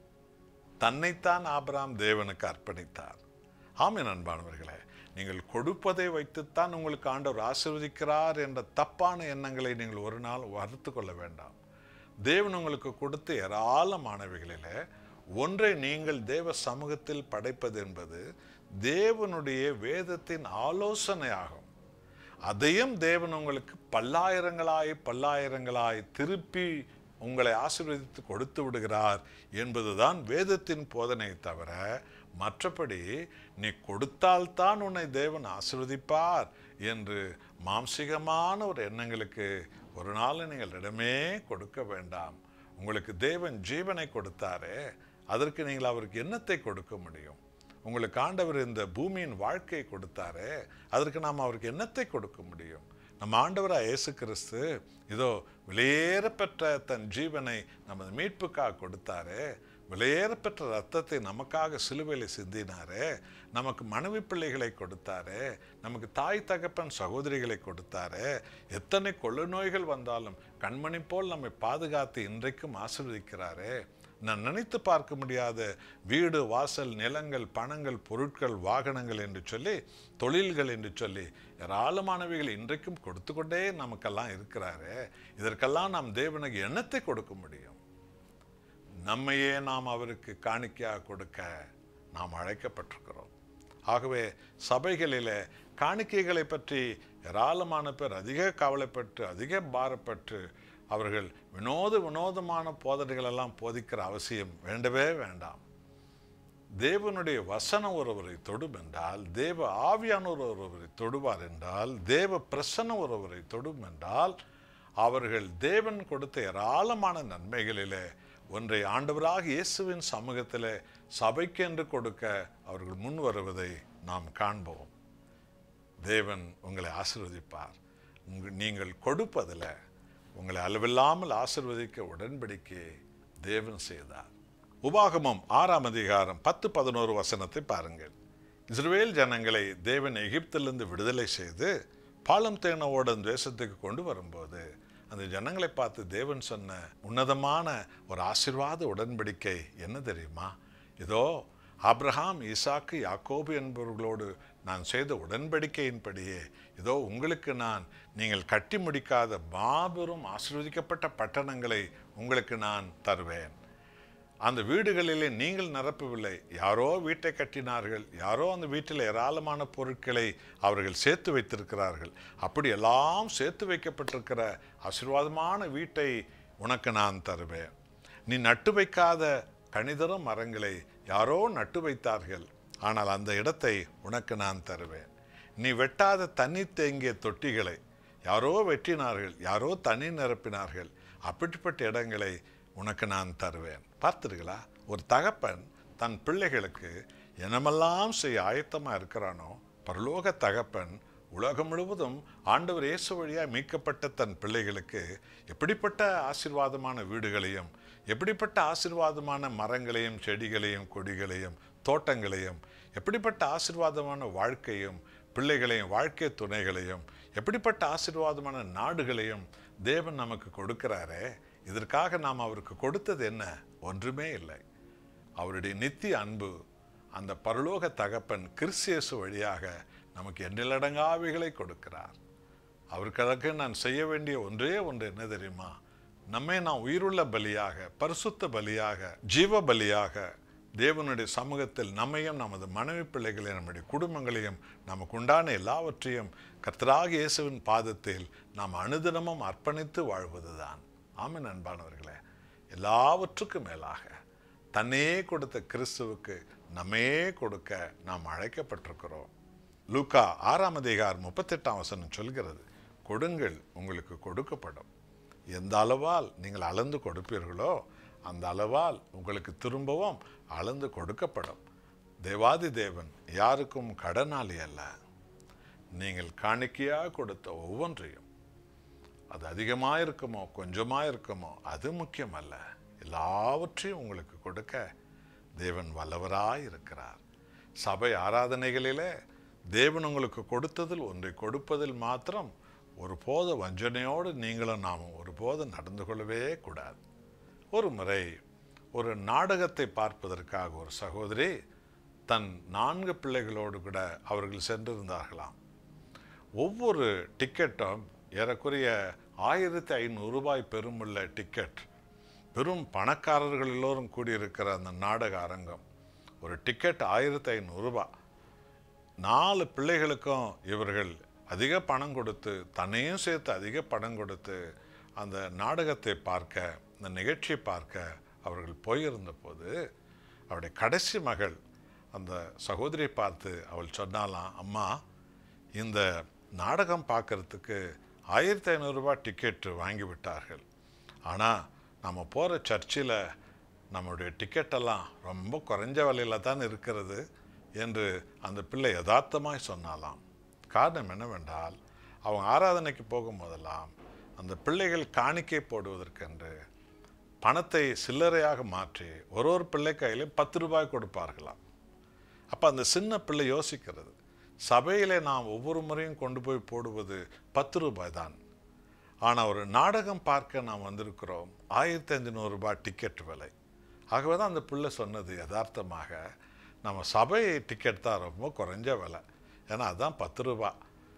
தன்னைத்தான் ஆபிராம் தேவனுக்கு அர்ப்பணித்தார். ஆமென் அன்பானவர்களே, நீங்கள் கொடுப்பதை வைத்துத்தான் உங்களுக்கு ஆண்டவர் ஆசீர்வதிக்கிறார் என்ற தப்பான எண்ணங்களை நீங்கள் ஒரு நாள் வறுத்து கொள்ள வேண்டாம். தேவன் உங்களுக்கு கொடுத்த ஏராளமானவைகளிலே ஒன்றை நீங்கள் தேவ சமூகத்தில் படைப்பது என்பது தேவனுடைய வேதத்தின் ஆலோசனையாகும். அதையும் தேவன் உங்களுக்கு பல்லாயிரங்களாய் பல்லாயிரங்களாய் திருப்பி உங்களை ஆசீர்வதித்து கொடுத்து விடுகிறார் என்பதுதான் வேதத்தின் போதனை தவிர, மற்றபடி நீ கொடுத்தால்தான் உன்னை தேவன் ஆசீர்வதிப்பார் என்று மாம்சீகமான ஒரு எண்ணங்களுக்கு ஒரு நாள் நீங்கள் இடமே கொடுக்க வேண்டாம். உங்களுக்கு தேவன் ஜீவனை கொடுத்தாரே, அதற்கு நீங்கள் அவருக்கு என்னத்தை கொடுக்க முடியும்? உங்களுக்கு ஆண்டவர் இந்த பூமியின் வாழ்க்கையை கொடுத்தாரே, அதற்கு நாம் அவருக்கு என்னத்தை கொடுக்க முடியும்? நம்ம ஆண்டவராக இயேசு கிறிஸ்து இதோ விலையேறப்பெற்ற தன் ஜீவனை நமது மீட்புக்காக கொடுத்தாரே, விலையேறப்பெற்ற ரத்தத்தை நமக்காக சிலுவையில் சிந்தினாரே, நமக்கு மனைவி பிள்ளைகளை கொடுத்தாரே, நமக்கு தாய் தகப்பன் சகோதரிகளை கொடுத்தாரே, எத்தனை கொள்ளு நோய்கள் வந்தாலும் கண்மணி போல் நம்மை பாதுகாத்து இன்றைக்கும் ஆசீர்வதிக்கிறாரே, நான் நினைத்து பார்க்க முடியாத வீடு வாசல் நிலங்கள் பணங்கள் பொருட்கள் வாகனங்கள் என்று சொல்லி தொழில்கள் என்று சொல்லி ஏராளமானவைகள் இன்றைக்கும் கொடுத்து கொண்டே நமக்கெல்லாம் இருக்கிறாரு. இதற்கெல்லாம் நாம் தேவனுக்கு எண்ணத்தை கொடுக்க முடியும்? நம்மையே நாம் அவருக்கு காணிக்கையாக கொடுக்க நாம் அழைக்கப்பட்டிருக்கிறோம். ஆகவே சபைகளிலே காணிக்கைகளை பற்றி ஏராளமான பேர் அதிக கவலைப்பட்டு அதிக பாரப்பட்டு அவர்கள் வினோத வினோதமான போதனைகள் எல்லாம் போதிக்கிற அவசியம் வேண்டவே வேண்டாம். தேவனுடைய வசனம் ஒருவரை தொடும் என்றால், தேவ ஆவியானோர் ஒருவரை தொடுவார் என்றால், தேவ பிரசன்னம் ஒருவரை தொடும் என்றால், அவர்கள் தேவன் கொடுத்த ஏராளமான நன்மைகளிலே ஒன்றை ஆண்டவராக இயேசுவின் சமூகத்திலே சபைக்கென்று கொடுக்க அவர்கள் முன் வருவதை நாம் காண்போம். தேவன் உங்களை ஆசீர்வதிப்பார். நீங்கள் கொடுப்பதில் உங்களை அளவில்லாமல் ஆசீர்வதிக்க உடன்படிக்கையை தேவன் செய்தார். உபாகமம் ஆறாம் அதிகாரம் பத்து பதினோரு வசனத்தை பாருங்கள். இஸ்ரவேல் ஜனங்களை தேவன் எகிப்திலிருந்து விடுதலை செய்து பாலம் தேனோட தேசத்துக்கு கொண்டு வரும்போது அந்த ஜனங்களை பார்த்து தேவன் சொன்ன உன்னதமான ஒரு ஆசீர்வாத உடன்படிக்கை என்ன தெரியுமா? இதோ ஆபிரகாம், ஈசாக்கு, யாக்கோபு என்பவர்களோடு நான் செய்த உடன்படிக்கையின்படியே இதோ உங்களுக்கு நான் நீங்கள் கட்டி முடிக்காத மாபெரும் ஆசீர்வதிக்கப்பட்ட பட்டணங்களை உங்களுக்கு நான் தருவேன். அந்த வீடுகளிலே நீங்கள் நிரப்பவில்லை, யாரோ வீட்டை கட்டினார்கள், யாரோ அந்த வீட்டில் ஏராளமான பொருட்களை அவர்கள் சேர்த்து வைத்திருக்கிறார்கள். அப்படி எல்லாம் சேர்த்து வைக்கப்பட்டிருக்கிற ஆசீர்வாதமான வீட்டை உனக்கு நான் தருவேன். நீ நட்டு வைக்காத கனிதரும் மரங்களை யாரோ நட்டு வைத்தார்கள், ஆனால் அந்த இடத்தை உனக்கு நான் தருவேன். நீ வெட்டாத தண்ணி தேங்கிய தொட்டிகளை யாரோ வெட்டினார்கள், யாரோ தண்ணி நிரப்பினார்கள், அப்படிப்பட்ட இடங்களை உனக்கு நான் தருவேன். பார்த்தீர்களா? ஒரு தகப்பன் தன் பிள்ளைகளுக்கு என்னமெல்லாம் செய்ய ஆயத்தமாக இருக்கிறானோ, பரலோக தகப்பன் உலகம் முழுவதும் ஆண்டவர் இயேசு வழியாக மீட்கப்பட்ட தன் பிள்ளைகளுக்கு எப்படிப்பட்ட ஆசீர்வாதமான வீடுகளையும், எப்படிப்பட்ட ஆசீர்வாதமான மரங்களையும், செடிகளையும், கொடிகளையும், தோட்டங்களையும், எப்படிப்பட்ட ஆசீர்வாதமான வாழ்க்கையும், பிள்ளைகளையும், வாழ்க்கை துணைகளையும், எப்படிப்பட்ட ஆசீர்வாதமான நாடுகளையும் தேவன் நமக்கு கொடுக்கிறாரே. இதற்காக நாம் அவருக்கு கொடுத்தது என்ன? ஒன்றுமே இல்லை. அவருடைய நித்திய அன்பு அந்த பரலோக தகப்பன் கிறிஸ்து வழியாக நமக்கு எண்ணிலடங்காவிகளை கொடுக்கிறார். அவருக்காக நான் செய்ய வேண்டிய ஒன்றே ஒன்று என்ன தெரியுமா? நம்மை நான் உயிருள்ள பலியாக, பரிசுத்த பலியாக, ஜீவ பலியாக தேவனுடைய சமூகத்தில் நம்மையும், நமது மனைவி பிள்ளைகளையும், நம்முடைய குடும்பங்களையும், நமக்கு உண்டான எல்லாவற்றையும் கர்த்தராகிய இயேசுவின் பாதத்தில் நாம் அனுதினமும் அர்ப்பணித்து வாழ்வதுதான். ஆமென் அன்பானவர்களே. எல்லாவற்றுக்கும் மேலாக தன்னே கொடுத்த கிறிஸ்துவுக்கு நம்மே கொடுக்க நாம் அழைக்கப்பட்டிருக்கிறோம். லூக்கா ஆறாம் அதிகாரம் முப்பத்தெட்டாம் வசனம் சொல்கிறது, கொடுங்கள் உங்களுக்கு கொடுக்கப்படும், எந்த அளவால் நீங்கள் அளந்து கொடுப்பீர்களோ அந்த அளவால் உங்களுக்கு திரும்பவும் அளந்து கொடுக்கப்படும். தேவாதி தேவன் யாருக்கும் கடனாளி அல்ல. நீங்கள் காணிக்கையாக கொடுத்த ஒவ்வொன்றையும், அது அதிகமாக இருக்குமோ கொஞ்சமாக இருக்குமோ அது முக்கியம் அல்ல, எல்லாவற்றையும் உங்களுக்கு கொடுக்க தேவன் வல்லவராய் இருக்கிறார். சபை ஆராதனைகளிலே தேவன் உங்களுக்கு கொடுத்ததில் ஒன்றை கொடுப்பதில் மாத்திரம் ஒருபோது வஞ்சனையோடு நீங்களும் நாமும் ஒருபோது நடந்து கொள்ளவே கூடாது. ஒரு முறை ஒரு நாடகத்தை பார்ப்பதற்காக ஒரு சகோதரி தன் நான்கு பிள்ளைகளோடு கூட அவர்கள் சென்றிருந்தார்களாம். ஒவ்வொரு டிக்கெட்டும் ஏறக்குறைய ஆயிரத்தி ஐநூறு ரூபாய் பெருமுள்ள டிக்கெட். பெரும் பணக்காரர்கள் எல்லோரும் கூடியிருக்கிற அந்த நாடக அரங்கம். ஒரு டிக்கெட் ஆயிரத்தி ஐநூறு ரூபாய். நாலு பிள்ளைகளுக்கும் இவர்கள் அதிக பணம் கொடுத்து, தன்னையும் சேர்த்து அதிக பணம் கொடுத்து அந்த நாடகத்தை பார்க்க, இந்த நிகழ்ச்சியை பார்க்க அவர்கள் போயிருந்த போது அவருடைய கடைசி மகள் அந்த சகோதரியை பார்த்து அவள் சொன்னாலாம், அம்மா, இந்த நாடகம் பார்க்கறதுக்கு ஆயிரத்தி ஐநூறுரூபா டிக்கெட்டு வாங்கி விட்டார்கள், ஆனால் நம்ம போகிற சர்ச்சில் நம்முடைய டிக்கெட்டெல்லாம் ரொம்ப குறைஞ்ச விலையில் தான் இருக்கிறது என்று அந்த பிள்ளை யதார்த்தமாய் சொன்னாலாம். காரணம் என்னவென்றால், அவங்க ஆராதனைக்கு போகும்போதெல்லாம் அந்த பிள்ளைகள் காணிக்கை போடுவதற்கென்று பணத்தை சில்லறையாக மாற்றி ஒரு ஒரு பிள்ளை கையிலையும் பத்து ரூபாய் கொடுப்பார்களாம். அப்போ அந்த சின்ன பிள்ளை யோசிக்கிறது, சபையிலே நாம் ஒவ்வொரு முறையும் கொண்டு போய் போடுவது பத்து ரூபாய் தான், ஆனால் ஒரு நாடகம் பார்க்க நாம் வந்திருக்கிறோம் ஆயிரத்தி ஐநூறு ரூபாய் டிக்கெட் விலை. ஆகவே தான் அந்த பிள்ளை சொன்னது யதார்த்தமாக, நம்ம சபை டிக்கெட் தான் ரொம்ப குறைஞ்ச விலை, ஏன்னா அதுதான் பத்து ரூபா,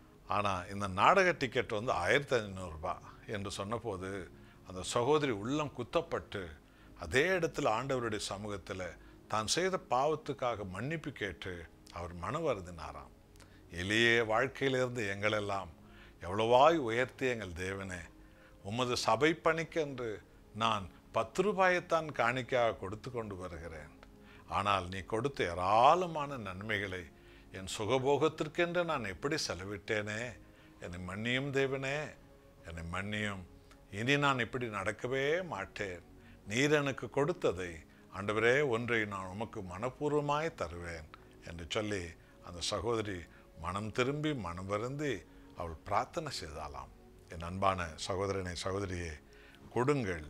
ஆனால் இந்த நாடக டிக்கெட் வந்து ஆயிரத்தி ஐநூறுரூபா என்று சொன்னபோது அந்த சகோதரி உள்ளம் குத்தப்பட்டு அதே இடத்துல ஆண்டவருடைய சமூகத்தில் தான் செய்த பாவத்துக்காக மன்னிப்பு கேட்டு அவர் மன வருந்தினாராம். எளிய வாழ்க்கையிலிருந்து எங்களெல்லாம் எவ்வளவாய் உயர்த்தி எங்கள் தேவனே, உமது சபை பணிக்கென்று நான் பத்து ரூபாயைத்தான் காணிக்கையாக கொடுத்து கொண்டு வருகிறேன், ஆனால் நீ கொடுத்த ஏராளமான நன்மைகளை என் சுகபோகத்திற்கென்று நான் எப்படி செலவிட்டேனே, என்னை மன்னியும் தேவனே, என்னை மன்னியும், இனி நான் இப்படி நடக்கவே மாட்டேன், நீர் எனக்கு கொடுத்ததை ஆண்டவரே ஒன்றை நான் உமக்கு மனப்பூர்வமாய் தருவேன் என்று சொல்லி அந்த சகோதரி மனம் திரும்பி மனம் வருந்தி அவள் பிரார்த்தனை செய்தாலாம். என் அன்பான சகோதரனை சகோதரியே, கொடுங்கள்,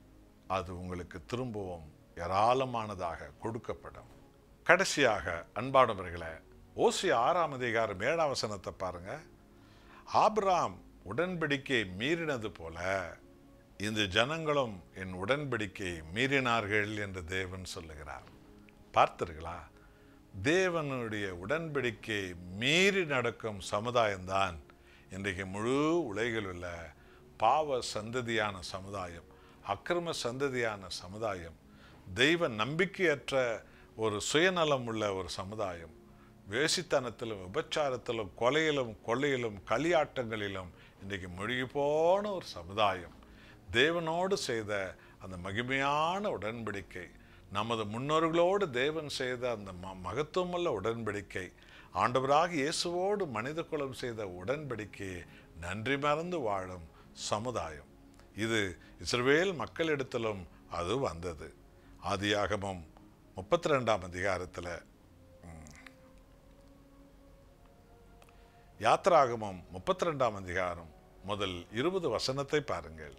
அது உங்களுக்கு திரும்பவும் ஏராளமானதாக கொடுக்கப்படும். கடைசியாக அன்பானவர்களே, ஓசியா ஆறாம் அதிகாரம் ஏழாம் வசனத்தை பாருங்க. ஆபிரகாம் உடன்படிக்கையை மீறினது போல இந்த ஜனங்களும் என் உடன்படிக்கையை மீறினார்கள் என்று தேவன் சொல்லுகிறார். பார்த்தீர்களா? தேவனுடைய உடன்படிக்கையை மீறி நடக்கும் சமுதாயம்தான் இன்றைக்கு முழு உலகில் உள்ள பாவ சந்ததியான சமுதாயம், அக்கிரம சந்ததியான சமுதாயம், தெய்வ நம்பிக்கையற்ற ஒரு சுயநலம் உள்ள ஒரு சமுதாயம், வேசித்தனத்திலும் விபச்சாரத்திலும் கொலையிலும் கொள்ளையிலும் களியாட்டங்களிலும் இன்றைக்கு மூழ்கி போன ஒரு சமுதாயம். தேவனோடு செய்த அந்த மகிமையான உடன்படிக்கை, நமது முன்னோர்களோடு தேவன் செய்த அந்த ம மகத்துவமுள்ள உடன்படிக்கை, ஆண்டவராக இயேசுவோடு மனித குலம் செய்த உடன்படிக்கையை நன்றி மறந்து வாழும் சமுதாயம். இது இஸ்ரவேல் மக்களிடத்திலும் அது வந்தது. ஆதியாகமம் முப்பத்தி ரெண்டாம் அதிகாரத்தில், யாத்திராகமம் முப்பத்தி ரெண்டாம் அதிகாரம் முதல் இருபது வசனத்தை பாருங்கள்.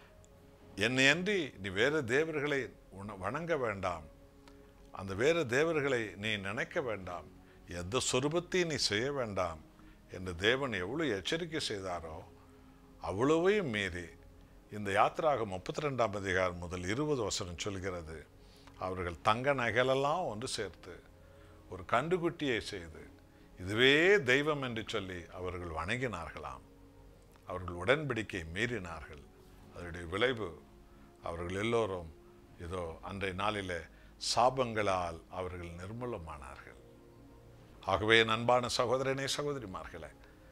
என்னையன்றி நீ வேறு தேவர்களை வணங்க வேண்டாம், அந்த வேறு தேவர்களை நீ நினைக்க வேண்டாம், எந்த சொரூபத்தையும் நீ செய்ய வேண்டாம் என்று தேவன் எவ்வளோ எச்சரிக்கை செய்தாரோ அவ்வளவையும் மீறி இந்த யாத்திராகமம் முப்பத்தி ரெண்டாம் அதிகாரம் முதல் இருபது வசனம் சொல்கிறது, அவர்கள் தங்க நகைகளெல்லாம் ஒன்று சேர்த்து ஒரு கன்றுக்குட்டியை செய்து இதுவே தெய்வம் என்று சொல்லி அவர்கள் வணங்கினார்களாம். அவர்கள் உடன்படிக்கை மீறினார்கள். அதனுடைய விளைவு அவர்கள் எல்லோரும் இதோ அன்றைய நாளில் சாபங்களால் அவர்கள் நிர்மூலமானார்கள். ஆகவே அன்பான சகோதரனே சகோதரிமார்களே,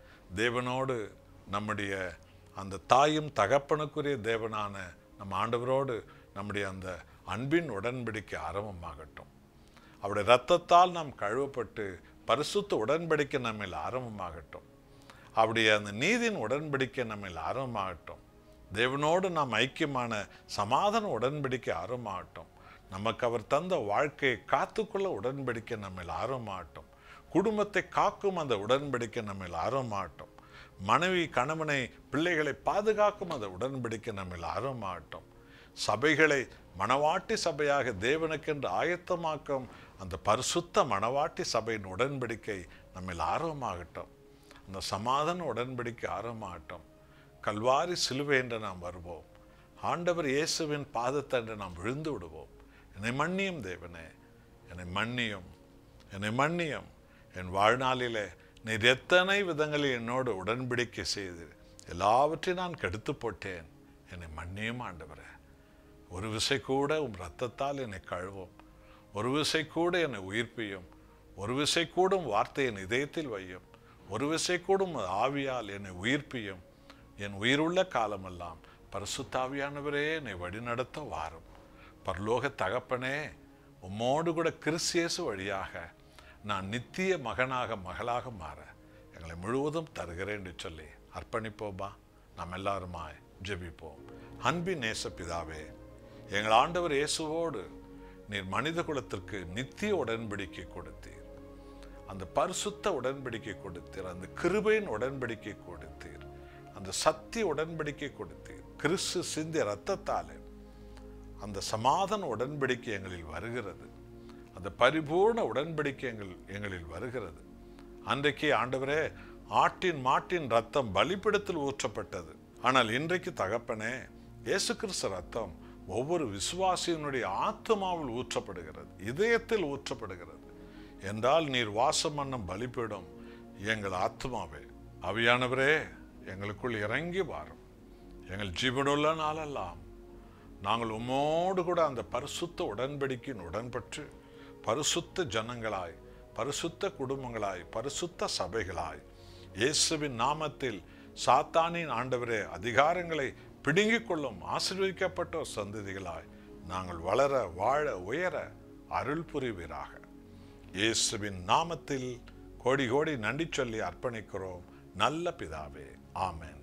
தேவனோடு நம்முடைய அந்த தாயும் தகப்பனுக்குரிய தேவனான நம் ஆண்டவரோடு நம்முடைய அந்த அன்பின் உடன்படிக்கை ஆரம்பமாகட்டும். அவருடைய இரத்தத்தால் நாம் கழுவப்பட்டு பரிசுத்த உடன்படிக்கை நம்மில் ஆரம்பமாகட்டும். அவருடைய அந்த நீதியின் உடன்படிக்கை நம்மில் ஆரம்பமாகட்டும். தேவனோடு நாம் ஐக்கியமான சமாதான உடன்படிக்கை ஆரம்பமாகட்டும். நமக்கு அவர் தந்த வாழ்க்கையை காத்துக்கொள்ள உடன்படிக்கை நம்மில் ஆரம்பமாகட்டும். குடும்பத்தை காக்கும் அந்த உடன்படிக்கை நம்மில் ஆரம்பமாகட்டும். மனைவி கணவனை பிள்ளைகளை பாதுகாக்கும் அந்த உடன்படிக்கை நம்மில் ஆரம்பமாகட்டும். சபைகளை மணவாட்டி சபையாக தேவனுக்கென்று ஆயத்தமாக்கும் அந்த பரிசுத்த மணவாட்டி சபையின் உடன்படிக்கை நம்மில் ஆர்வமாகட்டும். அந்த சமாதான உடன்படிக்கை ஆர்வமாகட்டும். கல்வாரி சிலுவை என்று நாம் வருவோம். ஆண்டவர் இயேசுவின் பாதத்தை என்று நாம் விழுந்து விடுவோம். என்னை மன்னியும் தேவனே, என்னை மன்னியும், என்னை மன்னியும். என் வாழ்நாளிலே நீர் எத்தனை விதங்களில் என்னோடு உடன்படிக்கை செய்து எல்லாவற்றையும் நான் கெடுத்து போட்டேன். என்னை மன்னியும் ஆண்டவரே. ஒரு விசை கூட உம் இரத்தத்தால் என்னை கழுவும். ஒரு விசை கூட என்னை உயிர்ப்பியும். ஒரு விசை கூடும் வார்த்தை என் இதயத்தில் வையும். ஒரு விசை கூடும் ஆவியால் என்னை உயிர்ப்பியும். என் உயிருள்ள காலமெல்லாம் பரிசுத்தாவியானவரே என்னை வழிநடத்த வாரும். பரலோக தகப்பனே, உம்மோடு கூட கிறிஸ்து வழியாக நான் நித்திய மகனாக மகளாக மாற எங்களை முழுவதும் தருகிறேன் என்று சொல்லி அர்ப்பணிப்போமா? நாம் எல்லாருமாய் ஜெபிப்போம். அன்பின் நேச பிதாவே, எங்கள் ஆண்டவர் இயேசுவோடு நீர் மனித குலத்திற்கு நித்திய உடன்படிக்கை கொடுத்தீர். அந்த பரிசுத்த உடன்படிக்கை கொடுத்தீர். அந்த கிருபையின் உடன்படிக்கை கொடுத்தீர். அந்த சத்திய உடன்படிக்கை கொடுத்தீர். கிறிஸ்து சிந்திய இரத்தத்தாலே அந்த சமாதான உடன்படிக்கை எங்களில் வருகிறது. அந்த பரிபூர்ண உடன்படிக்கை எங்கள் எங்களில் வருகிறது. அன்றைக்கு ஆண்டவரே, ஆட்டின் மாட்டின் ரத்தம் பலிபீடத்தில் ஊற்றப்பட்டது. ஆனால் இன்றைக்கு தகப்பனே, இயேசு கிறிஸ்து ரத்தம் ஒவ்வொரு விசுவாசியினுடைய ஆத்மாவில் ஊற்றப்படுகிறது, இதயத்தில் ஊற்றப்படுகிறது. என்றால் நீர் வாசம் பண்ணும் பலிபீடம் எங்கள் ஆத்மாவே. ஆவியானவரே, எங்களுக்குள் இறங்கி வாரும். எங்கள் ஜீவனுள்ள நாளெல்லாம் நாங்கள் உம்மோடு கூட அந்த பரிசுத்த உடன்படிக்கையின் உடன்பட்டு பரிசுத்த ஜனங்களாய், பரிசுத்த குடும்பங்களாய், பரிசுத்த சபைகளாய், இயேசுவின் நாமத்தில் சாத்தானின் ஆண்டவரே அதிகாரங்களை பிடுங்கிக் கொள்ளும் ஆசீர்வதிக்கப்பட்ட சந்ததிகளாய் நாங்கள் வளர, வாழ, உயர அருள் புரிவீராக. இயேசுவின் நாமத்தில் கோடி கோடி நன்றி சொல்லி அர்ப்பணிக்கிறோம் நல்ல பிதாவே. ஆமென்.